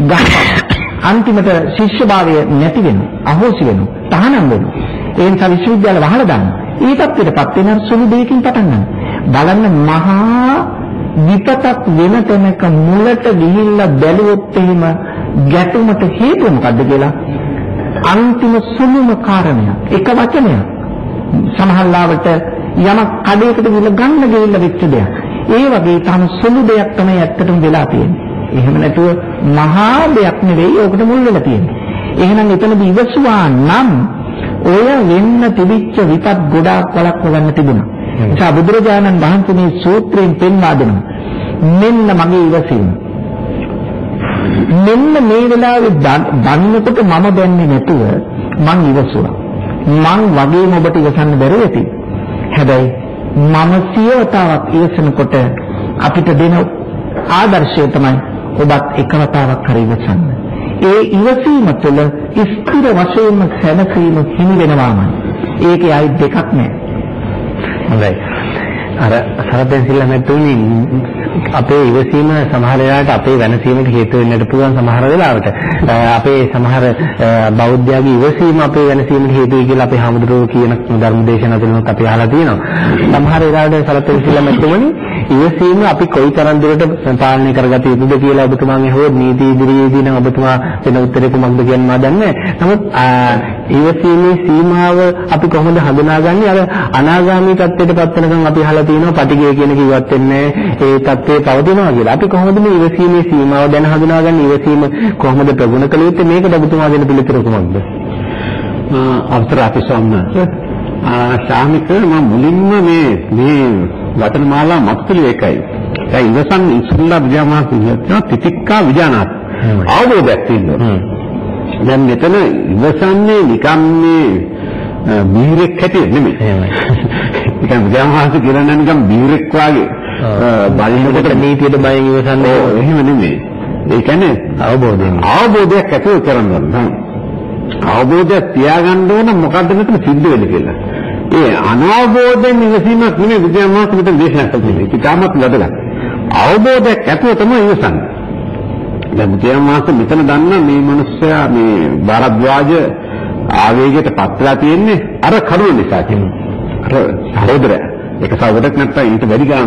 Speaker 2: අන්තිමට ශිෂ්‍යභාවය නැති වෙනවා, අහෝසි වෙනවා, තහනම් වෙනවා. ඒ නිසා විශ්වවිද්‍යාල වහලා දාන්න. ඊටත් පිටපත් වෙන සුළු දෙයකින් පටන් ගන්න. බලන්න මහා විපතක් වෙන තැනක මුලට ගිහිල්ලා බැලුවොත් එහෙම ගැටුමට හේතුව මොකද්ද කියලා අන්තිම සුළුම කාරණය එක වචනයක්. සමහරවිට යමක් කඩේකට ගිහලා ගන්න ගිහිල්ලා වෙච්ච දෙයක්. ඒ වගේ තම සුළු දෙයක් තමයි ඇත්තටම වෙලා තියෙන්නේ. එහෙම නැතුව මහා දෙයක් නෙවෙයි ඔකට මුල් වෙලා තියෙන්නේ. එහෙනම් එතනදී ඉවසුවා නම් ඔය වෙන්න තිබිච්ච විපත් ගොඩාක් වළක්ව ගන්න තිබුණා. ඒ නිසා බුදුරජාණන් වහන්සේ මේ සූත්‍රයෙන් පෙන්වා දෙනවා. මෙන්න මගේ ඉවසීම. මෙන්න මේ වෙලාවේ බන්නකොට මම දැන්නේ නැතුව මං ඉවසුවා. මං වගේම ඔබට ඉවසන්න බැරුව ඇති. හැබැයි මම සියවතාවක් ඉවසනකොට අපිට දෙන ආදර්ශය තමයි ඔබත් එකවතාවක් හරි ඉවසන්න. ඒ ඉවසීම තුළ ස්ථිර වශයෙන්ම සැනසීම හිමි වෙනවාමයි. ඒකේ ආයි දෙකක් නැහැ.
Speaker 1: හොඳයි. අර සරදෙන් සිල්ල නැතුණි අපේ ඉවසීම සමහර වෙලාවට අපේ වෙනසීමට හේතු වෙන්නට පුළුවන් සමහර වෙලාවට. අපේ සමහර බෞද්ධයාගේ ඉවසීම අපේ වෙනසීමට හේතුයි කියලා අපේ හාමුදුරුවෝ කියන ධර්ම දේශනා තුනක් අපි අහලා තියෙනවා. සමහර වෙලාවට සරදෙන් සිල්ල නැතුණි ඉවසීම අපි කොයිතරම් දුරට පාලනය කරගත යුතුද කියලා ඔබතුමාගේ හෝ නීති ඉදිරියේදී නම් ඔබතුමා වෙන උත්තරේ කුමක්ද කියන්නේ මම දන්නේ නැහැ. නමුත් ඉවසීමේ සීමාව අපි කොහොමද හඳුනාගන්නේ? අර අනාගාමී තත්ත්වයට පත් වෙනකන් අපි අහලා තියෙනවා පටිඝය කියන කිව්වත් වෙන්නේ ඒ තත්ත්වයේ පවතිනවා කියලා. අපි කොහොමද මේ ඉවසීමේ සීමාව දැන හඳුනාගන්නේ? ඉවසීම කොහොමද ප්‍රගුණ කළ යුත්තේ? මේකට ඔබතුමා දෙන පිළිතුර කුමක්ද?
Speaker 3: අවසර අපි සම්මත ශාමික මම මුලින්ම මේ මේ වචනමාලා මතකලි එකයි. දැන් ඉවසන් ඉස්සුල්ලා විද්‍යාමාන කියනවා තිතික්කා විජානාත්. අවබෝධයක් තියෙනවා. දැන් මෙතන ඉවසන්නේ නිකම් මේ බීරෙක් හැටියට නෙමෙයි. එහෙමයි. නිකම් විද්‍යාමාන කියනවා නිකම් බීරෙක් වාගේ බලනකොට නීතියට බයෙන් ඉවසන්නේ එහෙම නෙමෙයි. ඒ කියන්නේ අවබෝධයෙන් අවබෝධයක් ඇතිව කරනවා. අවබෝධයක් තියාගන්න ඕන මොකද්ද මෙතන සිද්ධ වෙන්නේ කියලා. ඒ අනවබෝධයෙන් ඉවසීමක් නෙමෙයි විද්‍යාමාන මෙතන දේශනා කරන්නේ. ඒක තාමත් වැදගත්. අවබෝධයක් ඇතිව තමයි ඉවසන්නේ. දැන් විද්‍යාමාන මෙතන දන්න මේ මිනිස්සයා මේ භාරද්වාජ ආවේගයට පත්ලා තියෙන්නේ අර කරුණ නිසා කියන්නේ. අර සහෝදරයා ඒක සහෝදරෙක් නැත්නම් ඊට වැඩි ගානක්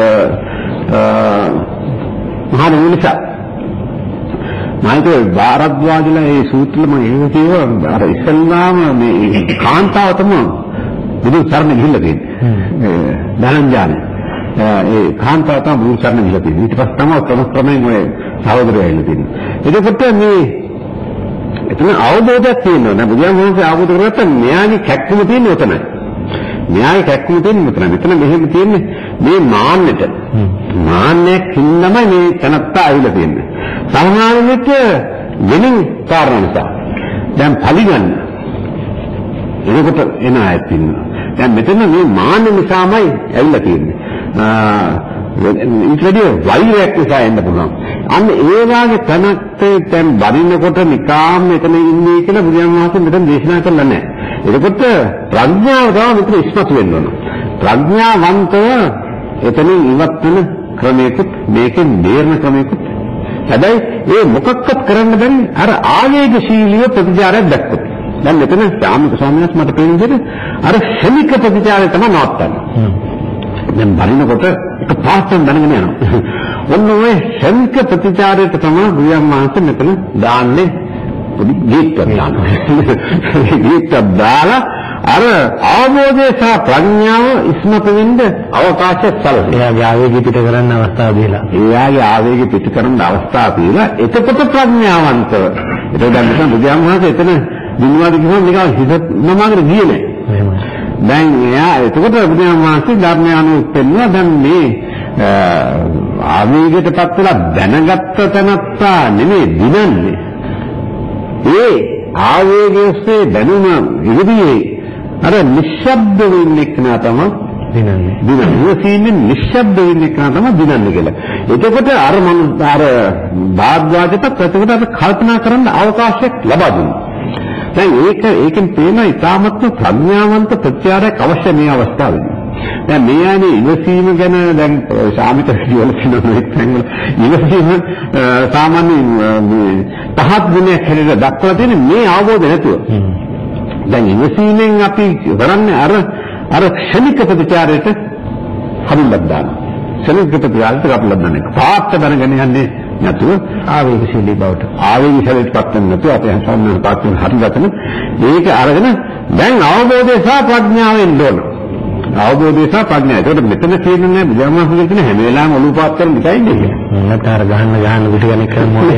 Speaker 3: මහා නිසා මායික භාරද්වාජලා ඒ සූත්‍රෙම එහෙම කියව අර ඉස්සල්ලාම මේ කාන්තාව තමයි බුදු සරණ ගිහිල්ලා තියෙන්නේ. ධනංජානේ ඒ කාන්තාව තමයි බුදු සරණ ගිහිල්ලා තියෙන්නේ. ඊට පස්සේ තමයි ක්‍රම ක්‍රමයෙන් ඔය සහෝදරයෝ ඇවිල්ලා තියෙන්නේ. එතකොට මේ එතන අවබෝධයක් තියෙනවා නේ බුදුන් වහන්සේ අවබෝධ කරගත්ත න්‍යායයි කැක්කම තියෙන්නේ උතනයි. න්‍යාය කැක්කම තියෙන්නේ උතනයි. මෙතන මෙහෙම තියෙන්නේ මේ මාන්නෙට. මාන්නයක් හින්දාමයි මේ තනත්තා ඇවිල්ලා තියෙන්නේ. සමහරවිට වෙනින් කාරණා නිසා දැන් පරිගන්න එනකොට එන අයත් ඉන්නවා. දැන් මෙතන මේ මාන්න නිසාමයි ඇවිල්ලා තියෙන්නේ. ඊට වැඩි වෛරයක් නිසා එන්න පුළුවන්. අන්න ඒ වාගේ තැනක් දැන් බරිනකොට නිකාම් මෙතන ඉන්නේ කියලා බුදුන් වහන්සේ මෙතන දේශනා කළා නැහැ. එතකොට ප්‍රඥාව තමයි මෙතන ඉස්මතු වෙන්න ඕන. ප්‍රඥාවන්තව එතනින් ඉවත් වෙන ක්‍රමයකට මේකෙන් බේරන ක්‍රමයකට හැබැයි ඒ මොකක්වත් කරන්න බැරි අර ආවේගශීලීව ප්‍රතිචාරයක් දැක්කොත් දැන් මෙතන සාමික ස්වාමීන් වහන්සේ මට පේන විදිහට අර ශනික ප්‍රතිචාරය තමයි නවත්තන්නේ. දැන් බලිනකොට එක පාස්ටන් දැනගෙන යනවා. ඔන්න ඔය ශනික ප්‍රතිචාරයට තමයි බුදුන් වහන්සේ මෙතන දාන්නේ පොඩි ගීතයක් දානවා. ගීතයක් දාලා අර අවබෝධය සහ ප්‍රඥාව ඉස්මතු වෙන්න අවකාශය සැලසෙනවා.
Speaker 1: එයාගේ ආවේගය පිට කරන්න අවස්ථාව දීලා.
Speaker 3: එයාගේ ආවේගය පිට කරන්න අවස්ථාව දීලා එතකොට ප්‍රඥාවන්තව. ඒක දැන් මෙතන බුදුන් වහන්සේ එතන දිනවාද කිව්වම නිකන් හිත නමාගෙන ගියේ නෑ.
Speaker 1: එහෙමයි.
Speaker 3: දැන් එයා එතකොට බුදුන් වහන්සේ ධර්මය අනුව පෙන්වනවා දැන් මේ ආවේගයටපත් වෙලා දැනගත්ත තැනත්තා නෙමෙයි දිනන්නේ. ඒ ආවේගයේ දැනුම ඉදිරියේ අර නිශ්ශබ්ද වෙන්නේ කෙනා තමයි දිනන්නේ. දිනන්නේ සීනේ නිශ්ශබ්ද වෙන්නේ කෙනා තමයි දිනන්නේ කියලා. එතකොට අර මම අර භාග්‍යවාදයට ප්‍රතිකට අර කල්පනා කරන්න අවකාශයක් ලබා දුන්නා. දැන් ඒක ඒකෙන් පේන ඉතාමත්ම ප්‍රඥාවන්ත ප්‍රත්‍යාරයක් අවශ්‍ය මේ අවස්ථාවේදී. දැන් මේ ආනේ ඉවසීම ගැන දැන් ශාමිත කියවල කියනවා එක්කම ඉවසීම සාමාන්‍ය පහත් ගුණයක් හැටියට දක්වලා තියෙන මේ අවබෝධය නැතුව. දැන් ඉවසීමෙන් අපි කරන්නේ අර අර ක්ෂණික ප්‍රතිචාරයට හඳුන්වලා දානවා. ක්ෂණික ප්‍රතිචාරයට කපලා දාන්නේ. පාත් දැනගෙන යන්නේ නැතුව ආවේගශීලී බවට ආවේගශීලීපත් වෙන නැතුව අපේ සම්මත පාත් වෙන හරියටම මේක අරගෙන දැන් අවබෝධය සහ ප්‍රඥාවෙන් දොන. අවබෝධය සහ ප්‍රඥාව. ඒකට මෙතන කියන්නේ බුදුහාමුදුරුවෝ කියන හැම වෙලාවෙම ඔලුව පාත් කරන දෙකයි නේ.
Speaker 1: නැතර ගහන්න ගහන්න පිට ගන්න කරමු.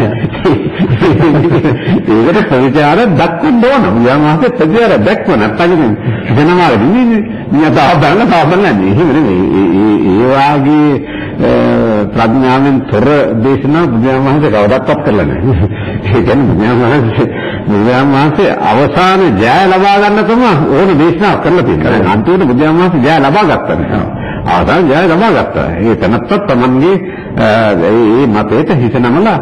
Speaker 3: ඒකට ප්‍රතිචාර දක්වන්න ඕන. බුදුහාමුදුරුවෝ ප්‍රතිචාර දක්ව නැත්නම් වෙනවා නෙමෙයි. නියතාව බලන්න තාමන්නේ. එහෙම නෙමෙයි. ඒ වාගේ ප්‍රඥාවෙන් තොර දේශනා බුදුහාමුදුරුවෝ කවදාවත් කරලා නැහැ. ඒ කියන්නේ බුදුහාමුදුරුවෝ බුදුහාමුදුරුවෝ අවසාන ජය ලබා ගන්න තමයි ඕන දේශනා කරලා තියෙනවා. අන්තිමට බුදුහාමුදුරුවෝ ජය ලබා ගත්තා නේ. අවසාන ජය ලබා ගත්තා. ඒ තනත්ත තමන්ගේ මේ මතයට හිත නමලා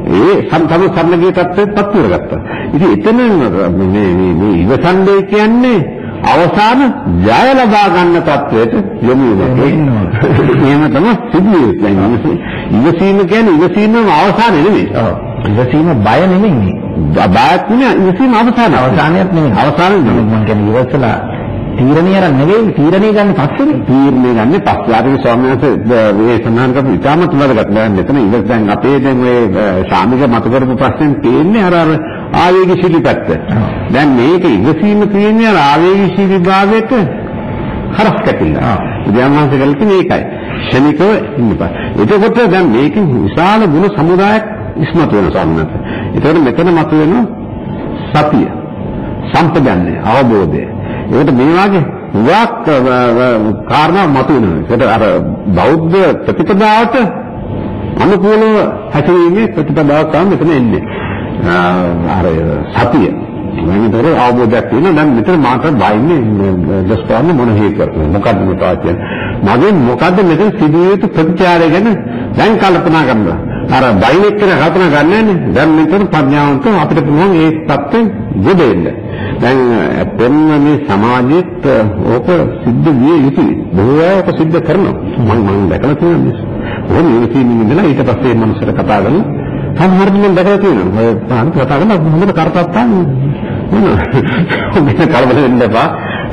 Speaker 3: ඒ සම්තම සම්ලගේ තත්ත්වයටපත් කරගත්තා. ඉතින් එතන මේ මේ මේ ඉවසන්නේ කියන්නේ අවසාන ජය ලබා ගන්න තත්ත්වයට යොමු වෙනවා. එහෙම තමයි සිදුවේ. ඉවසීම කියන්නේ ඉවසීමම අවසානය නෙමෙයි. ඔව්. ඉවසීම බය නෙමෙයි. බයක් නෙමෙයි ඉවසීම අවසානය. අවසානයක් නෙමෙයි. අවසානය නෙමෙයි. මම කියන්නේ ඉවසලා තීරණය අර නෙවෙයි තීරණය ගන්න පස්සේනේ. තීරණය ගන්න පස්සේ. ආදී ස්වාමීන් වහන්සේ මේ සම්මාන කරපු ඉතාමත් වැදගත් නෑ. මෙතන ඉවස දැන් අපේ දැන් මේ ශාමික මත කරපු ප්‍රශ්නෙන් තියෙන්නේ අර අර ආවේගශීලී පැත්ත. දැන් මේක ඉවසීම කියන්නේ අර ආවේගශීලී භාවයට හරස් කැපිලා. උද්‍යමහන්සේ කළේ මේකයි. ශනිකව ඉන්නපා. එතකොට දැන් මේකේ විශාල ගුණ සමුදායක් ඉස්මතු වෙන සම්මත. ඒතකොට මෙතන මතුවෙන සතිය, සම්පදන්නේ, අවබෝධය. ඒකට මේ වාගේ වාක් කාරණා මතුවෙනවා. ඒකට අර බෞද්ධ ප්‍රතිපදාවට අනුකූලව හැසිරීමේ ප්‍රතිපදාවක් තමයි මෙතන එන්නේ. අර සතිය මනිතර අවබෝධයක් තියෙනවා. දැන් මෙතන මාතර බයින්නේ දස්පාන්න මොන හේතුවක් මොකද්ද මෙතන කියන්නේ. මගෙන් මොකද්ද මෙතන සිදුවිය යුතු ප්‍රතිචාරය ගැන දැන් කල්පනා කරනවා. අර බයින් එක්ක කල්පනා ගන්නන්නේ. දැන් මෙතන ප්‍රඥාවන්ත අපිට පුළුවන් ඒ පැත්තෙන් ගොඩෙන්න. දැන් ඇත්තම මේ සමාජෙත් ඕක සිද්ධ විය යුතුයි. බොහෝ අය ඕක සිද්ධ කරනවා. මම මම දැකලා තියෙනවා. ඕන ඉවසීමෙන් ඉඳලා ඊට පස්සේ මේ මනුස්සර කතා කරනවා. සමහර දෙනෙක් දැකලා තියෙනවා. ඔය පාන් කතා කරන මොහොත කරපත්තාන් මොන කලබල වෙන්න එපා.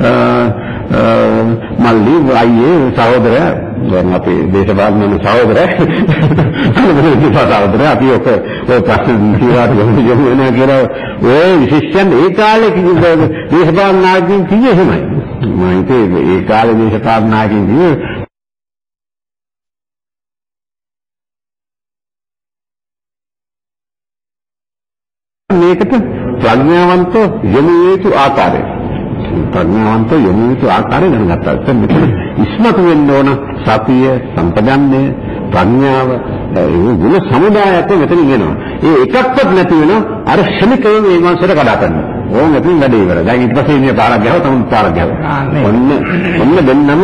Speaker 3: මල්ලි අයියේ සහෝදරයා දැන් අපේ දේශපාලන සහෝදරයා කලබල වෙන්න එපා සහෝදරයා. අපි ඔක ඔය ප්‍රශ්න කියලා යමු වෙනවා කියලා ඔය විශේෂයෙන් ඒ කාලේ දේශපාලන නායකයන් කිව්වේ එහෙමයි. මම හිතේ ඒ කාලේ දේශපාලන නායකයන් කිව්වේ මේකට ප්‍රඥාවන්ත යොමු යුතු ආකාරය ප්‍රඥාවන්ත යොමු යුතු ආකාරය දැනගත්තා. ඒක මෙතන ඉස්මතු වෙන්න ඕන සතිය, සම්පදන්නේ, ප්‍රඥාව ඒ ගුණ සමුදායයක් මෙතන ඉගෙනවා. ඒ එකක්වත් නැති වෙන අර ශනිකව මේ මානසයට කඩා ගන්නවා. ඕන නැතිනම් වැඩේ ඉවරයි. දැන් ඊට පස්සේ ඉන්නේ පාරක් ගහව තමයි පාරක් ගහව. ඔන්න ඔන්න දෙන්නම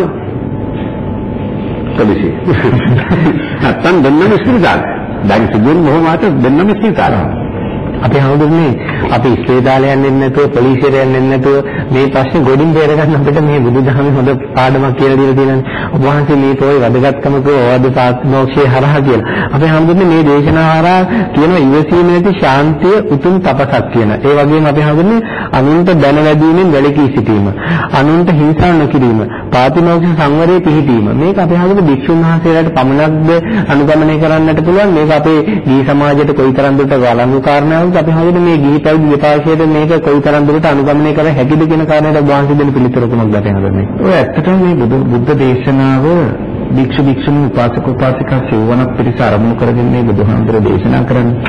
Speaker 3: කලිසි. නැත්තම් දෙන්නම ඉස්පිරිතාල. දැන් සිදුවෙන මොහොම මාත දෙන්නම ඉස්පිරිතාල. අපි හඳුන්නේ අපි ඉස්පිරිතාලේ යන්නේ නැතුව පොලිසියට යන්නේ නැතුව මේ ප්‍රශ්නේ ගොඩින් බේර ගන්න අපිට මේ බුදුදහමේ හොඳ පාඩමක් කියලා දීලා තියෙනවා. ඔබ වහන්සේ මේ පොයි වැදගත්කමක ඕවද සාත්මෝක්ෂේ හරහා කියලා. අපි හඳුන්නේ මේ දේශනාව හරහා කියන ඉවසීම නැති ශාන්තිය උතුම් තපසක් කියන. ඒ වගේම අපි හඳුන්නේ අනුන්ට දැන වැඩීමෙන් වැළකී සිටීම. අනුන්ට හිංසා නොකිරීම. පාතිමෝක්ෂ සංවරයේ පිහිටීම. මේක අපි හඳුන්නේ භික්ෂුන් වහන්සේලාට පමණක්ද අනුගමනය කරන්නට පුළුවන්. මේක අපේ දී සමාජයට කොයිතරම් දුරට වළංගු කාරණාවක් අපි හඳුන්නේ මේ ගිහි පැවිදි දෙපාර්ශ්වයට මේක කොයිතරම් දුරට අනුගමනය කර හැකිද කියන කාරණයට වහන්සේ දෙන පිළිතුර කොහොමද අපි හඳුන්නේ. ඔය ඇත්තටම මේ බුදු බුද්ධ දේශනාව භික්ෂු භික්ෂුණී උපාසක උපාසිකා සිවණක් පිරිස ආරම්භ කරගෙන මේ බුදුහාමුදුර දේශනා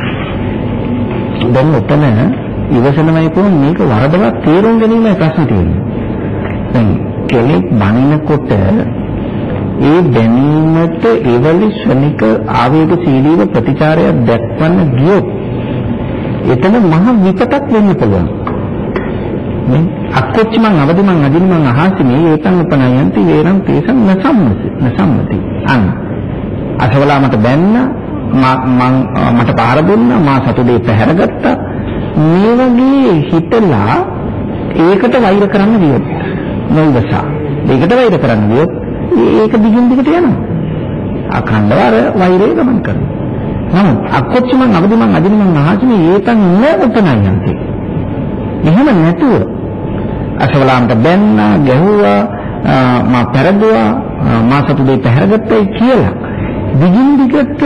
Speaker 3: කරන්නේ. දැන් ඔතන ඉවසනමයි කොහොම මේක වරදවත් තේරුම් ගැනීමයි ප්‍රශ්නේ තියෙන්නේ. දැන් කෙනෙක් බණිනකොට ඒ දැනීමට එවලි ශනික ආවේගශීලීව ප්‍රතිචාරයක් දක්වන්න ගියොත් එතන මහ විපතක් වෙන්න පුළුවන්. මේ අක්කොච්ච මං අවදි මං අදින මං අහසි මේ ඒතන් උපනයන්ති වේරම් තේසම් නසම්මති නසම්මති අන්න අසවලා මට බැන්න මං මට පාර දුන්නා මා සතු දෙය පැහැරගත්තා මේ වගේ හිතලා ඒකට වෛර කරන්න ගියොත් නොඉවසා ඒකට වෛර කරන්න ගියොත් ඒක දිගින් දිගට යනවා අඛණ්ඩව අර වෛරය ගමන් කරනවා. නමුත් අක්කොච්ච මං අවදි මං අදින මං අහසි මේ ඒතන් නෑ එහෙම නැතුව අසවලාන්ට බැන්නා ගැහුවා මා පෙරදුවා මා සතු දෙය පැහැරගත්තයි කියලා දිගින් දිගට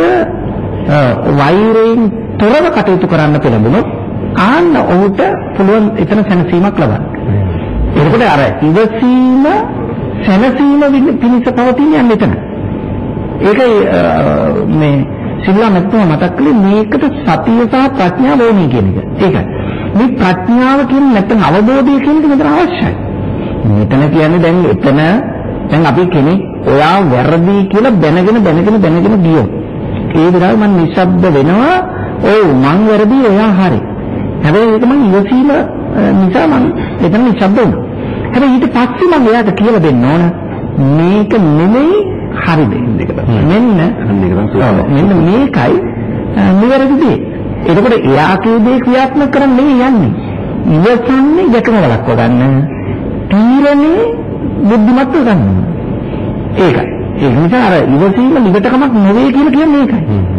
Speaker 3: වෛරයෙන් තොරව කටයුතු කරන්න පෙළඹුණොත් ආන්න ඔහුට පුළුවන් එතන සැනසීමක් ලබන්න. ඒකට අර ඉවසීම සැනසීම පිණිස පවතින යන්නේ එතන. ඒකයි මේ සිල්ලා මෙතන මතක් කළේ මේකට සතිය සහ ප්‍රඥාව ඕනේ කියන එක. ඒකයි. මේ ප්‍රඥාව කියන්නේ නැත්නම් අවබෝධය කියන එක මෙතන අවශ්‍යයි. මෙතන කියන්නේ දැන් එතන දැන් අපි කෙනෙක් ඔයා වැරදි කියලා දැනගෙන දැනගෙන දැනගෙන ගියොත් ඒ විතරයි මම නිශ්ශබ්ද වෙනවා. ඔව් මං වැරදි ඔයා හරි. හැබැයි ඒක මං ඉවසීම නිසා මං එතන නිශ්ශබ්ද වුණා. හැබැයි ඊට පස්සේ මම එයාට කියලා දෙන්න ඕන මේක නෙමෙයි හරි දෙන්න එක. මෙන්න මෙන්න මේකයි නිවැරදි දේ.
Speaker 2: එතකොට එයාගේ දේ ක්‍රියාත්මක කරන්නේ යන්නේ. ඉවසන්නේ ගැටුම වලක්ව ගන්න. තීරණේ බුද්ධිමත්ව ගන්න. ඒකයි. ඒ නිසා අර ඉවසීම නිවටකමක් නෙවෙයි කියලා කියන්නේ ඒකයි.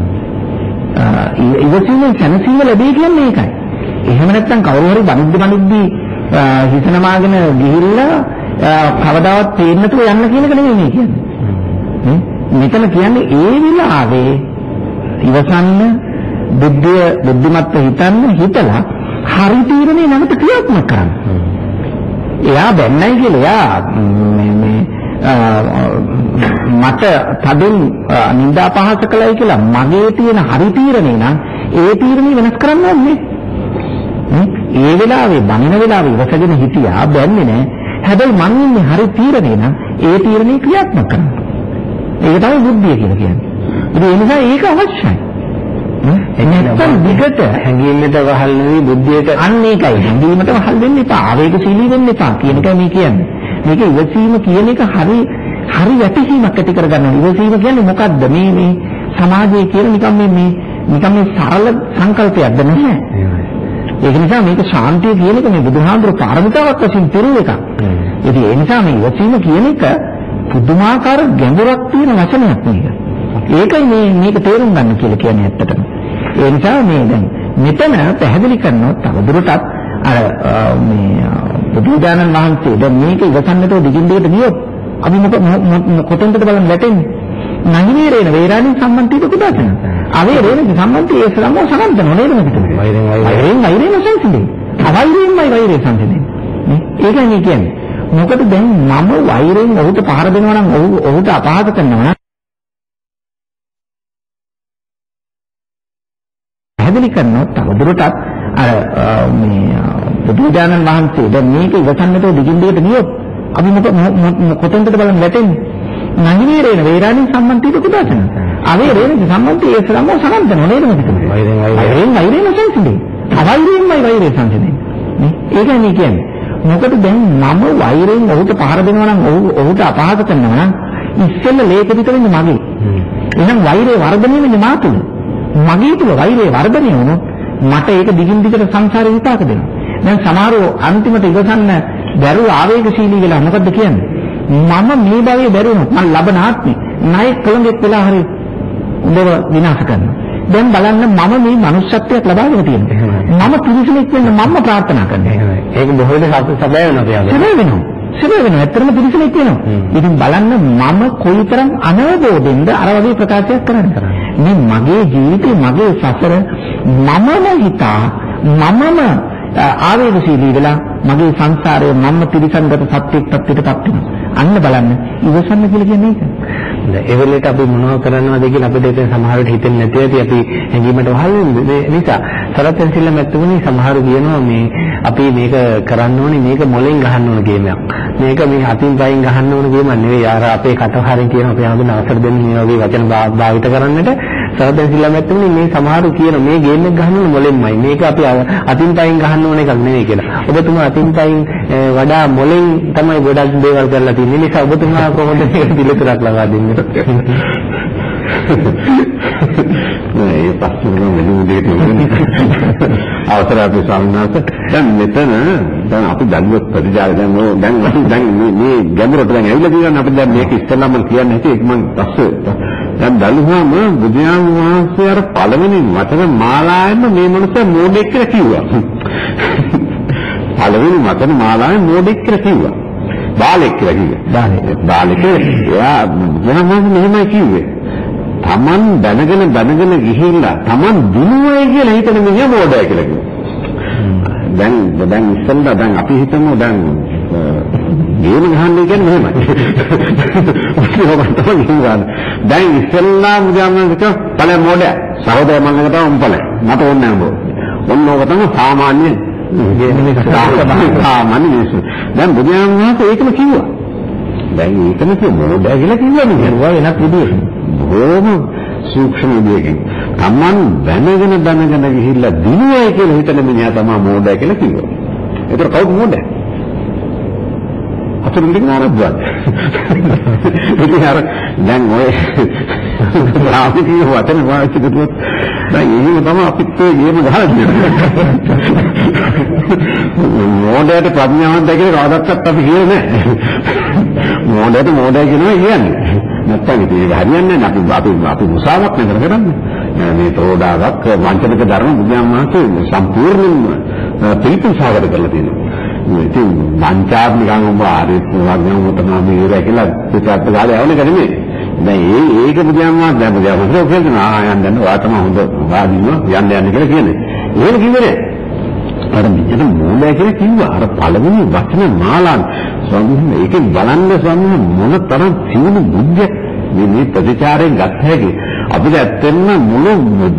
Speaker 2: ඉවසීමෙන් සැනසීම ලැබෙයි කියන්නේ ඒකයි. එහෙම නැත්නම් කවුරු හරි බනිද්දි බනිද්දි හිත නමාගෙන ගිහිල්ලා කවදාවත් තේරෙන්නේ නැතුව යන්න කියන එක නෙවෙයි මේ කියන්නේ. මෙතන කියන්නේ ඒ විලාවේ ඉවසන්න බුද්ධිය බුද්ධිමත්ව හිතන්න හිතලා හරි තීරණේ නැවත ක්‍රියාත්මක කරන්න. එයා බැන්නයි කියලා එයා මේ මේ මට තදින් නින්දා පහස කළයි කියලා මගේ තියෙන හරි තීරණේ නම් ඒ තීරණේ වෙනස් කරන්න ඕනේ. ඒ වෙලාවේ බනින වෙලාවේ ඉවසගෙන හිටියා බැන්නේ නැහැ. හැබැයි මං ඉන්නේ හරි තීරණේ නම් ඒ තීරණේ ක්‍රියාත්මක කරන්න. ඒක තමයි බුද්ධිය කියලා කියන්නේ. ඒ නිසා ඒක අවශ්‍යයි. එන්නත්තම් විකට හැංගීමට වහල් නෙවෙයි බුද්ධියට අන්න ඒකයි. හැංගීමට වහල් වෙන්න එපා. ආවේගශීලී වෙන්න එපා කියන එකයි මේ කියන්නේ. මේක ඉවසීම කියන එක හරි හරි යටිසීමක් ඇති කරගන්න. ඉවසීම කියන්නේ මොකද්ද? මේ මේ සමාජයේ කියන නිකම් මේ මේ නිකම් මේ සරල සංකල්පයක්ද නැහැ. ඒක නිසා මේක ශාන්තිය කියන එක මේ බුදුහාමුදුරු පාරමිතාවක් වශයෙන් පිළිවෙල එකක්. ඉතින් ඒ නිසා මේ ඉවසීම කියන එක පුදුමාකාර ගැඹුරක් තියෙන වචනයක් මේක. ඒකයි මේ මේක තේරුම් ගන්න කියලා කියන්නේ ඇත්තටම. ඒ නිසා මේ දැන් මෙතන පැහැදිලි කරනොත් තවදුරටත් අර මේ බුදුදානන් වහන්සේ දැන් මේක ඉවසන්නතෝ දිගින් දිගට ගියොත් අපි මොක කොතෙන්ද බලන්න වැටෙන්නේ? නහිනේරේන වේරාණි සම්මන්තිත කුදාසන. අවේ රේන සම්මන්ති ඒ සරම සමන්තන නේද මෙතන? වෛරෙන් වෛරෙන් වෛරෙන් සංසිඳේ. අවෛරයෙන්මයි වෛරය සංසිඳෙන්නේ. නේ? ඒකයි මේ කියන්නේ. මොකද දැන් මම වෛරෙන් ඔහුට පහර දෙනවා නම් ඔහු ඔහුට අපහාස කරනවා නම් පැහැදිලි කරනොත් තවදුරටත් අර මේ බුදුදානන් වහන්සේ දැන් මේක ඉවසන්නතෝ දිගින් දිගට ගියොත් අපි මොක කොතෙන්ද බලන්න වැටෙන්නේ? නහිනේරේන වේරාණි සම්මන්තිත කුදාසන. අවේ රේන සම්මන්ති ඒ සරම සමන්තන නේද මෙතන? වෛරෙන් වෛරෙන් වෛරෙන් සංසිඳේ. අවෛරයෙන්මයි වෛරය සංසිඳෙන්නේ. නේ? ඒකයි මේ කියන්නේ. මොකද දැන් මම වෛරයෙන් ඔහුට පහර දෙනවා නම් ඔහු ඔහුට අපහාස කරනවා නම් ඉස්සෙල්ල ලේක පිට වෙන්නේ මගේ. එහෙනම් වෛරය වර්ධනය වෙන්නේ මා තුල. මගේ තුල වෛරය වර්ධනය වුණොත් මට ඒක දිගින් දිගට සංසාරේ විපාක දෙනවා. දැන් සමහරව අන්තිමට ඉවසන්න බැරුව ආවේගශීලී වෙලා මොකද්ද කියන්නේ? මම මේ භවයේ බැරිුණොත් මම ලබන ආත්මේ ණය කොළඹෙත් වෙලා හරි උඹව විනාශ කරනවා. දැන් බලන්න මම මේ මනුෂ්‍යත්වයක් ලබාගෙන තියෙනවා. මම පිරිසෙක් වෙන්න මම ප්‍රාර්ථනා කරනවා. ඒක බොහෝ වෙලට සබය වෙනවා. සබය වෙනවා. සබය වෙනවා. ඇත්තටම පිරිසෙක් වෙනවා. ඉතින් බලන්න මම කොයිතරම් අනවබෝධෙන්ද අර වගේ ප්‍රකාශයක් කරන්නේ. මේ මගේ ජීවිතේ මගේ සසර මමම හිතා මමම ආවේගශීලී වෙලා මගේ සංසාරයේ මම තිරිසන්ගත සත්‍යයක් පැත්තටපත් වෙනවා. අන්න බලන්න ඉවසන්න කියලා කියන්නේ ඒක. ඒ වෙලේට අපි මොනව කරනවද කියලා අපිට ඒක සමහරවිට හිතෙන්නේ නැති ඇති අපි හැඟීමට වහල් වෙන නිසා සරත්යන් සිල්ල මැත්තුනේ සමහරු කියනවා මේ අපි මේක කරන්න ඕනේ මේක මොලෙන් ගහන්න ඕන ගේමයක්. මේක මේ අතින් පයින් ගහන්න ඕන ගේමක් නෙවෙයි. ආර අපේ කටහරින් කියන අපේ ආගම අවසර දෙන්නේ මේ වගේ වචන භාවිත කරන්නට සරත්යන් සිල්ල මැත්තුනේ මේ සමහරු කියන මේ ගේම් එක ගහන්න ඕන මොලෙන්මයි. මේක අපි අතින් පයින් ගහන්න ඕන එකක් නෙවෙයි කියලා. ඔබතුමා අතින් පයින් වඩා මොලෙන් තමයි ගොඩක් දේවල් කරලා තියෙන්නේ. නිසා ඔබතුමා කොහොමද මේක පිළිතුරක් ලබා දෙන්නේ? ඒ පස්සෙන් මෙලු දෙයක් අවසර අපි සම්මාස දැන් මෙතන දැන් අපි දල්වත් ප්‍රතිජාල දැන් දැන් දැන් මේ ගැඹුරට දැන් ඇවිල්ලා තියෙනවා අපි දැන් මේක ඉස්සෙල්ලාම කියන්න හිතේ ඒක මම පස්සේ දැන් දල්ුවාම බුදුන් වහන්සේ අර පළවෙනි වචන මාලාවෙන්ම මේ මනුස්සයා මෝඩෙක් කියලා කිව්වා. පළවෙනි වචන මාලාවෙන් මෝඩෙක් කියලා කිව්වා. බාලෙක් කියලා කිව්වේ. බාලෙක්. බාලෙක් එයා මොනවද මෙහෙමයි කිව්වේ. Taman දැනගෙන දැනගෙන ගිහිල්ලා Taman දිනුවයි කියලා හිතන මිනිහා මොඩයි කියලා කිව්වා. දැන් දැන් ඉස්සෙල්ලා දැන් අපි හිතමු දැන් ගේම ගහන්නේ කියන්නේ මෙහෙමයි. දැන් ඉස්සෙල්ලා මුදියම්මන්ට පළේ මොඩය සහෝදර මංගලට උඹල මට ඕනේ නෑ ඔන්න ඕක තමයි සාමාන්‍ය ගේමේ සාමාන්‍ය මිනිස්සු. දැන් බුදුහාමුදුරුවෝ ඒකම කිව්වා. දැන් ඒකම කිව්වා මොඩය කියලා කිව්වා නේ. වෙනත් විදිහට. බොහොම සූක්ෂම විදිහකින්. Taman දැනගෙන දැනගෙන ගිහිල්ලා දිනුවයි කියලා හිතන මිනිහා තමයි මොඩය කියලා කිව්වා. ඒතර කවුද මොඩය? අතුරුලින් ආරම්භවත්. ඉතින් අර දැන් ඔය ආපිටිය වතන වාචික දුවත්
Speaker 3: දැන් එහෙම තමයි අපිත් ඒ ගේම ගහලා තියෙන්නේ. මොඩේට ප්‍රඥාවන්ත කියලා කවදාවත් අපි කියන්නේ නැහැ. මොඩේට මොඩේ කියනවා කියන්නේ. නැත්තම් ඉතින් ඒක හරියන්නේ නැහැ. අපි අපි අපි මුසාවක් නේද කරන්නේ. මේ තෝඩාවක් වංචනික ධර්ම බුදුන් වහන්සේ සම්පූර්ණයෙන්ම පිළිපසාවට කරලා තියෙනවා. ඉතින් වංචාත්මකව ඔබ ආරේ වග්නම් තමයි මේ කියලා පිටත් ගාලා යවන්නේ කන්නේ. දැන් ඒ ඒක බුදුන් වහන්සේ දැන් බුදුන් වහන්සේ කියනවා ආ යන්න දැන් ඔයා තමයි හොඳ වාදිනව යන්න යන්න කියලා කියන්නේ. ඒක කිව්වේ අර මෙච්චර මූලය කියලා කිව්වා. අර පළවෙනි වචන මාලාව ස්වාමීන් ඒකෙන් බලන්න ස්වාමීන් මොන තරම් සිවුණු බුද්ධිය මේ මේ ප්‍රතිචාරයෙන් ගත්ත හැකි. අපිට ඇත්තෙන්න මුළු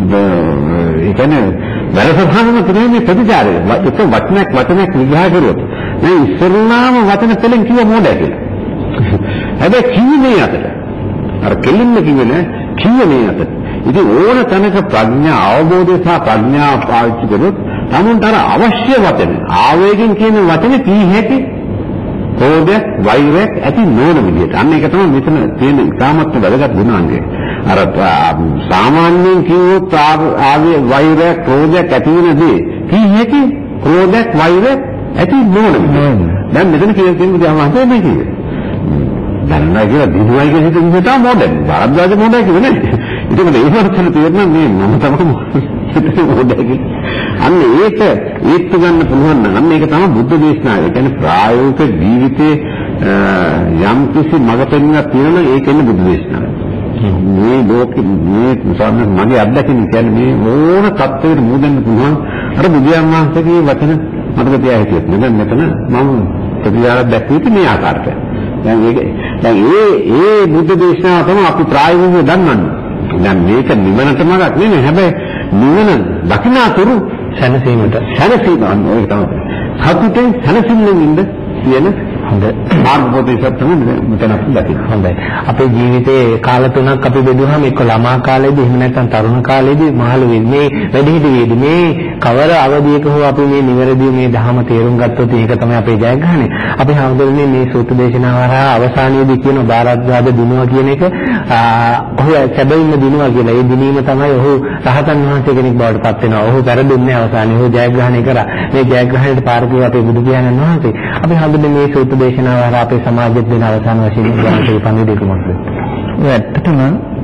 Speaker 3: ඒ කියන්නේ වැරසහනම කියන්නේ මේ ප්‍රතිචාරය. ඒක වචනයක් වචනයක් විග්‍රහ කරුවොත් මේ ඉස්සරලාම වචන පෙළෙන් කිව්ව මොඩය කියලා. හැබැයි කිව්වේ අතට. අර කෙලින්ම කිව්වේ නෑ කිව්වේ අතට. ඉතින් ඕන තැනක ප්‍රඥා අවබෝධය සහ ප්‍රඥාව පාවිච්චි කරොත් තමුන්ට අර අවශ්‍ය වචන ආවේගයෙන් කියන වචනේ කී හැකි ඕඩයක් වෛරයක් ඇති නොවන විදිහට. අන්න ඒක තමයි මෙතන තියෙන ඉතාමත් වැදගත් ගුණාංගය. අර සාමාන්‍යයෙන් කිව්වොත් ආවේ වෛරයක් ක්‍රෝධයක් ඇති වෙනදී කී හැකි ක්‍රෝධයක් වෛරයක් ඇති නොවන විදිහට. දැන් මෙතන කියන දේ තමයි මේ කියන්නේ. දැන් නේද දිනුවයි කියන හිතේ තමයි මොඩල්. වරද්දාජ මොඩල් කියන්නේ. ඉතින් මේ ඉවරතන තියෙන මේ මම තමයි මොඩල්. අන්න ඒක ඒත් ගන්න පුළුවන් නම් අන්න ඒක තමයි බුද්ධ දේශනාව. ඒ කියන්නේ ප්‍රායෝගික ජීවිතයේ යම් කිසි මඟ පෙන්වීමක් තියෙනවා ඒකෙන්නේ බුද්ධ දේශනාව. මේ ලෝකෙ මේ සම්මත මගේ අත්දැකීම් කියන්නේ මේ ඕන තත්ත්වයකට මුහුදෙන්න පුළුවන් අර බුදුන් වහන්සේගේ වචන මතක තියා හිටියොත් නේද මෙතන මම ප්‍රතිචාරයක් දැක්විති මේ ආකාරයට. දැන් ඒක දැන් ඒ ඒ බුද්ධ දේශනාව තමයි අපි ප්‍රායෝගිකව දන්නන්නේ. දැන් මේක නිවනට මඟක් නෙමෙයි හැබැයි නිවන දකින්නතුරු සැනසීමට සැනසීම අන්න ඒක තමයි. සතුටෙන් සැනසෙමින් ඉන්න කියන හොඳ මාර්ගෝපදේශයක් තමයි මෙතන අපි දකින්නේ. හොඳයි. අපේ ජීවිතේ කාල තුනක් අපි බෙදුවාම එක්ක ළමා කාලේදී එහෙම නැත්නම් තරුණ කාලේදී මහලු වෙන්නේ වැඩිහිටි වේදී මේ කවර අවධියක හෝ අපි මේ නිවැරදිව මේ ධහම තේරුම් ගත්තොත් ඒක තමයි අපේ ජයග්‍රහණය. අපි හඳුන්වන්නේ මේ සූත්‍ර දේශනාව හරහා අවසානයේදී කියන බාරද්වාද දිනුවා කියන එක ඔහු සැබවින්ම දිනුවා කියලා. ඒ දිනීම තමයි ඔහු රහතන් වහන්සේ කෙනෙක් බවට පත් වෙනවා. ඔහු පෙරදුන්නේ අවසානයේ ඔහු ජයග්‍රහණය කරා. මේ ජයග්‍රහණයට පාර කිව්ව අපේ බුදු පියාණන් වහන්සේ. අපි හඳුන්වන්නේ මේ සූත්‍ර දේශනාව හරහා අපේ සමාජෙත් දෙන අවසාන වශයෙන් ගානට පණිවිඩ කොහොමද?
Speaker 2: ඒ ඇත්තටම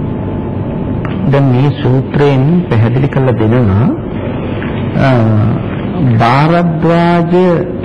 Speaker 2: දැන් මේ සූත්‍රයෙන් පැහැදිලි කරලා දෙනවා බාරද්වාජ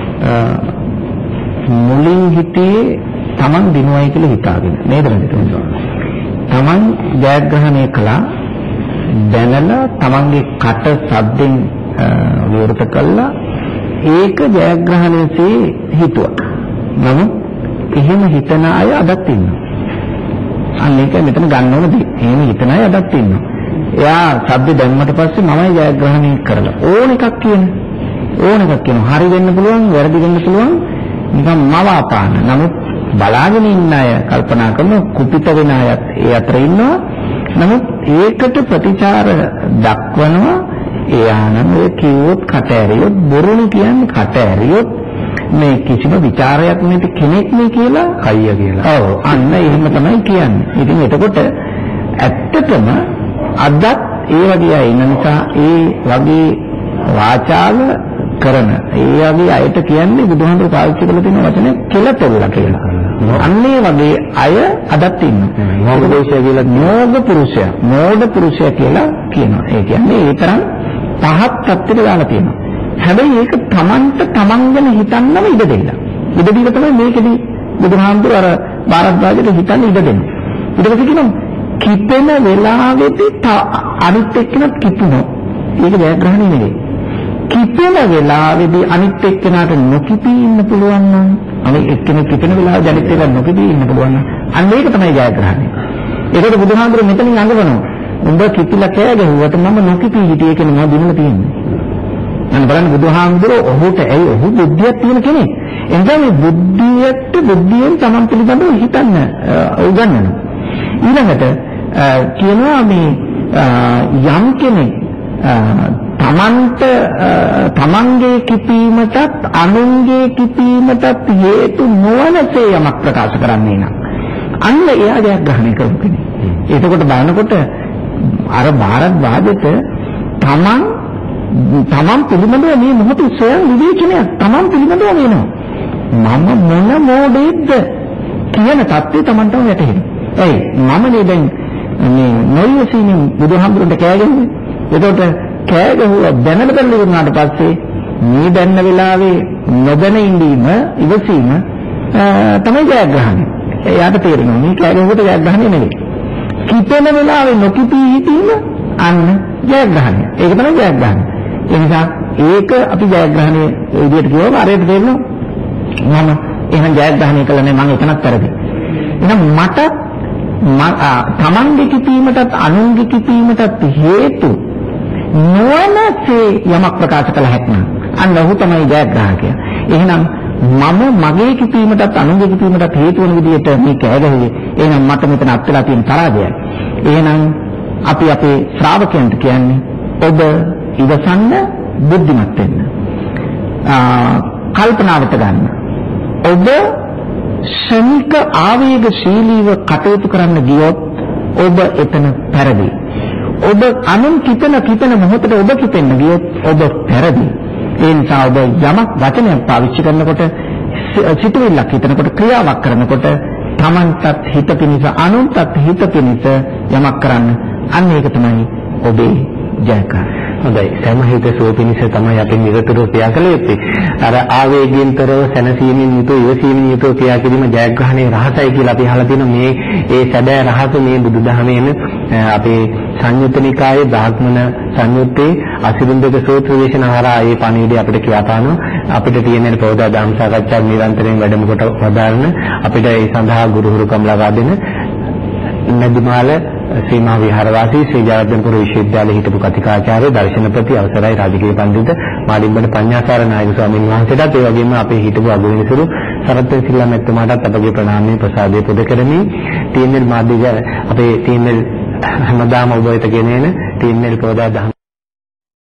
Speaker 2: මුලින් හිටියේ Taman දිනුවයි කියලා හිතාගෙන නේද නේද? Taman ජයග්‍රහණය කළා දැනලා Tamanගේ කට සද්දෙන් විවෘත කළා ඒක ජයග්‍රහණයසේ හිතුවා. නමුත් එහෙම හිතන අය අදත් ඉන්නවා. අන්න ඒක මෙතන ගන්න ඕන දේ. එහෙම හිතන අය අදත් ඉන්නවා. එයා ශබ්ද දැම්මට පස්සේ මමයි ජයග්‍රහණය කරලා ඕන එකක් කියන. ඕන එකක් කියන. හරි වෙන්න පුළුවන්, වැරදි වෙන්න පුළුවන්. නිකන් මවාපාන. නමුත් බලාගෙන ඉන්න අය කල්පනා කරන කුපිත වෙන අයත් ඒ අතර ඉන්නවා. නමුත් ඒකට ප්‍රතිචාර දක්වනවා. එයා නම් ඒ කිව්වොත් කට ඇරියොත් බොරුනේ කියන්නේ කට ඇරියොත් මේ කිසිම ਵਿਚාරයක් නැති කෙනෙක් නේ කියලා කයිය කියලා. ඔව් අන්න එහෙම තමයි කියන්නේ. ඉතින් එතකොට ඇත්තටම අදත් ඒ වගේ අය ඉන්න නිසා ඒ වගේ වාචාල කරන ඒ වගේ අයට කියන්නේ බුදුහාමුදුරුවෝ පාවිච්චි කරලා තියෙන වචනේ කෙලතොල්ලා කියලා. අන්න ඒ වගේ අය අදත් ඉන්නවා. මොග්ගෝෂය කියලා නෝග පුරුෂයා, මෝඩ පුරුෂයා කියලා කියනවා. ඒ කියන්නේ ඒ තරම් පහත් තත්ත්වයකට දාලා තියෙනවා. හැබැයි ඒක Tamanට Taman ගැන හිතන්නම ඉඩ දෙන්න. ඉඩ දීලා තමයි මේකෙදි බුදුහාමුදුරුවෝ අර බාරද්වාජට හිතන්න ඉඩ දෙන්නේ. ඊට පස්සේ කියනවා කිපෙන වෙලාවෙදී අනිත් එක්කෙනත් කිපුණා. ඒක ජයග්‍රහණය නෙවෙයි. කිපෙන වෙලාවේදී අනිත් එක්කෙනාට නොකිපී ඉන්න පුළුවන් නම් අනිත් එක්කෙනෙක් කිපෙන වෙලාවේ අනිත් එක්කෙනා නොකිපී ඉන්න පුළුවන් නම් අන්න ඒක තමයි ජයග්‍රහණය. ඒකට බුදුහාමුදුරුවෝ මෙතනින් අඟවනවා. උඹ කිපිලා කෑ ගැහුවට මම නොකිපී හිටියේ කියන මම දිනලා තියෙන්නේ. මම බලන්න බුදුහාමුදුරුවෝ ඔහුට ඇයි ඔහු බුද්ධියක් තියෙන කෙනෙක්. එනිසා මේ බුද්ධියට බුද්ධියෙන් Taman පිළිබඳව හිතන්න උගන්වනවා. ඊළඟට කියනවා මේ යම් කෙනෙක් තමන්ට තමන්ගේ කිපීමටත් අනුන්ගේ කිපීමටත් හේතු නොවනසේ යමක් ප්‍රකාශ කරන්නේ නම් අන්න එයා ජයග්‍රහණය කරපු කෙනෙක්. එතකොට බලනකොට අර භාරද්වාජයට තමන් තමන් පිළිබඳව මේ මොහොතේ ස්වයං විවේචනයක් තමන් පිළිබඳව වෙනවා. මම මොන මොඩේද කියන தත්ත්වය තමන්ටම වැටහෙනවා. එයි මම නේ දැන් මේ නොයසීමින් බුදුහාමුදුරන්ට කෑ ගැහුවේ. එතකොට කෑ ගැහුවා දැනට බැලුවා වුණාට පස්සේ මේ දැන්න වෙලාවේ නොදැන ඉඳීම ඉවසීම තමයි ජයග්‍රහණය. එයාට තේරෙනවා මේ කෑ ගැහුවට ජයග්‍රහණය නෙවෙයි. කිපෙන වෙලාවේ නොකිපී හිටීම අන්න ජයග්‍රහණය. ඒක තමයි ජයග්‍රහණය. ඒ නිසා ඒක අපි ජයග්‍රහණය විදියට කියවම අරයට තේරෙනවා මම එහෙනම් ජයග්‍රහණය කළා නේ මම එතනත් වැරදි. එහෙනම් මට තමන්ගේ කිපීමටත් අනුන්ගේ කිපීමටත් හේතු නොවනසේ යමක් ප්‍රකාශ කළ හැකිනම් අන්න ඔහු තමයි ජයග්‍රාහකයා. එහෙනම් මම මගේ කිපීමටත් අනුන්ගේ කිපීමටත් හේතු වන විදිහට මේ කෑ ගැහුවේ. එහෙනම් මට මෙතන අත් වෙලා තියෙන පරාජයයි. එහෙනම් අපි අපේ ශ්‍රාවකයන්ට කියන්නේ ඔබ ඉවසන්න බුද්ධිමත් වෙන්න. කල්පනාවට ගන්න. ඔබ ශනික ආවේගශීලීව කටයුතු කරන්න ගියොත් ඔබ එතන පෙරදි. ඔබ අනුන් කිපෙන කිපෙන මොහොතේ ඔබ කිපෙන්න ගියොත් ඔබ පෙරදි. ඒ නිසා ඔබ යමක් වචනයක් පාවිච්චි කරනකොට සිතුවිල්ලක් හිතනකොට ක්‍රියාවක් කරනකොට තමන්ටත් හිත පිණිස අනුන්ටත් හිත පිණිස යමක් කරන්න. අන්න ඒක තමයි ඔබේ ජයග්‍රහණය.
Speaker 1: හොඳයි. සමහිත සෝපිනිස තමයි අපි නිරතුරුව ක්‍රියා කළ යුත්තේ. අර ආවේගයෙන්තරව සැනසීමෙන් යුතුව ඉවසීමෙන් යුතුව ක්‍රියා කිරීම ජයග්‍රහණයේ රහසයි කියලා අපි අහලා තියෙනවා. මේ ඒ සැබෑ රහස මේ බුදුදහමේන අපේ සංයුත්ත නිකායේ බ්‍රාහ්මණ සංයුත්තේ අසිරුන්දක සූත්‍ර දේශනාහාරා ඒ පණිවිඩය අපිට කියපානවා. අපිට තියෙන පොදා දහම් සාකච්ඡා නිරන්තරයෙන් වැඩම කොට වදාරන අපිට ඒ සඳහා ගුරුහුරුකම් ලබා දෙන නදිමාල සීමා විහාරවාසී ශ්‍රී ජයවර්ධනපුර විශ්වවිද්‍යාලයේ හිටපු කතිකාචාර්ය දර්ශනපති අවසරයි රාජකීය පඬිතුක මාඩිම්බන පඤ්ඤාසාර නායක ස්වාමීන් වහන්සේටත් ඒ වගේම අපේ හිටපු අගවිනිසුරු සරත් සිල්ලා මැතිතුමාටත් අපගේ ප්‍රණාමය ප්‍රසාදය පුද කරමි. ටීඑන්එල් මාධ්‍ය අපේ ටීඑන්එල් හැමදාම ඔබ වෙත ගෙනෙන ටීඑන්එල් පොදා දහම්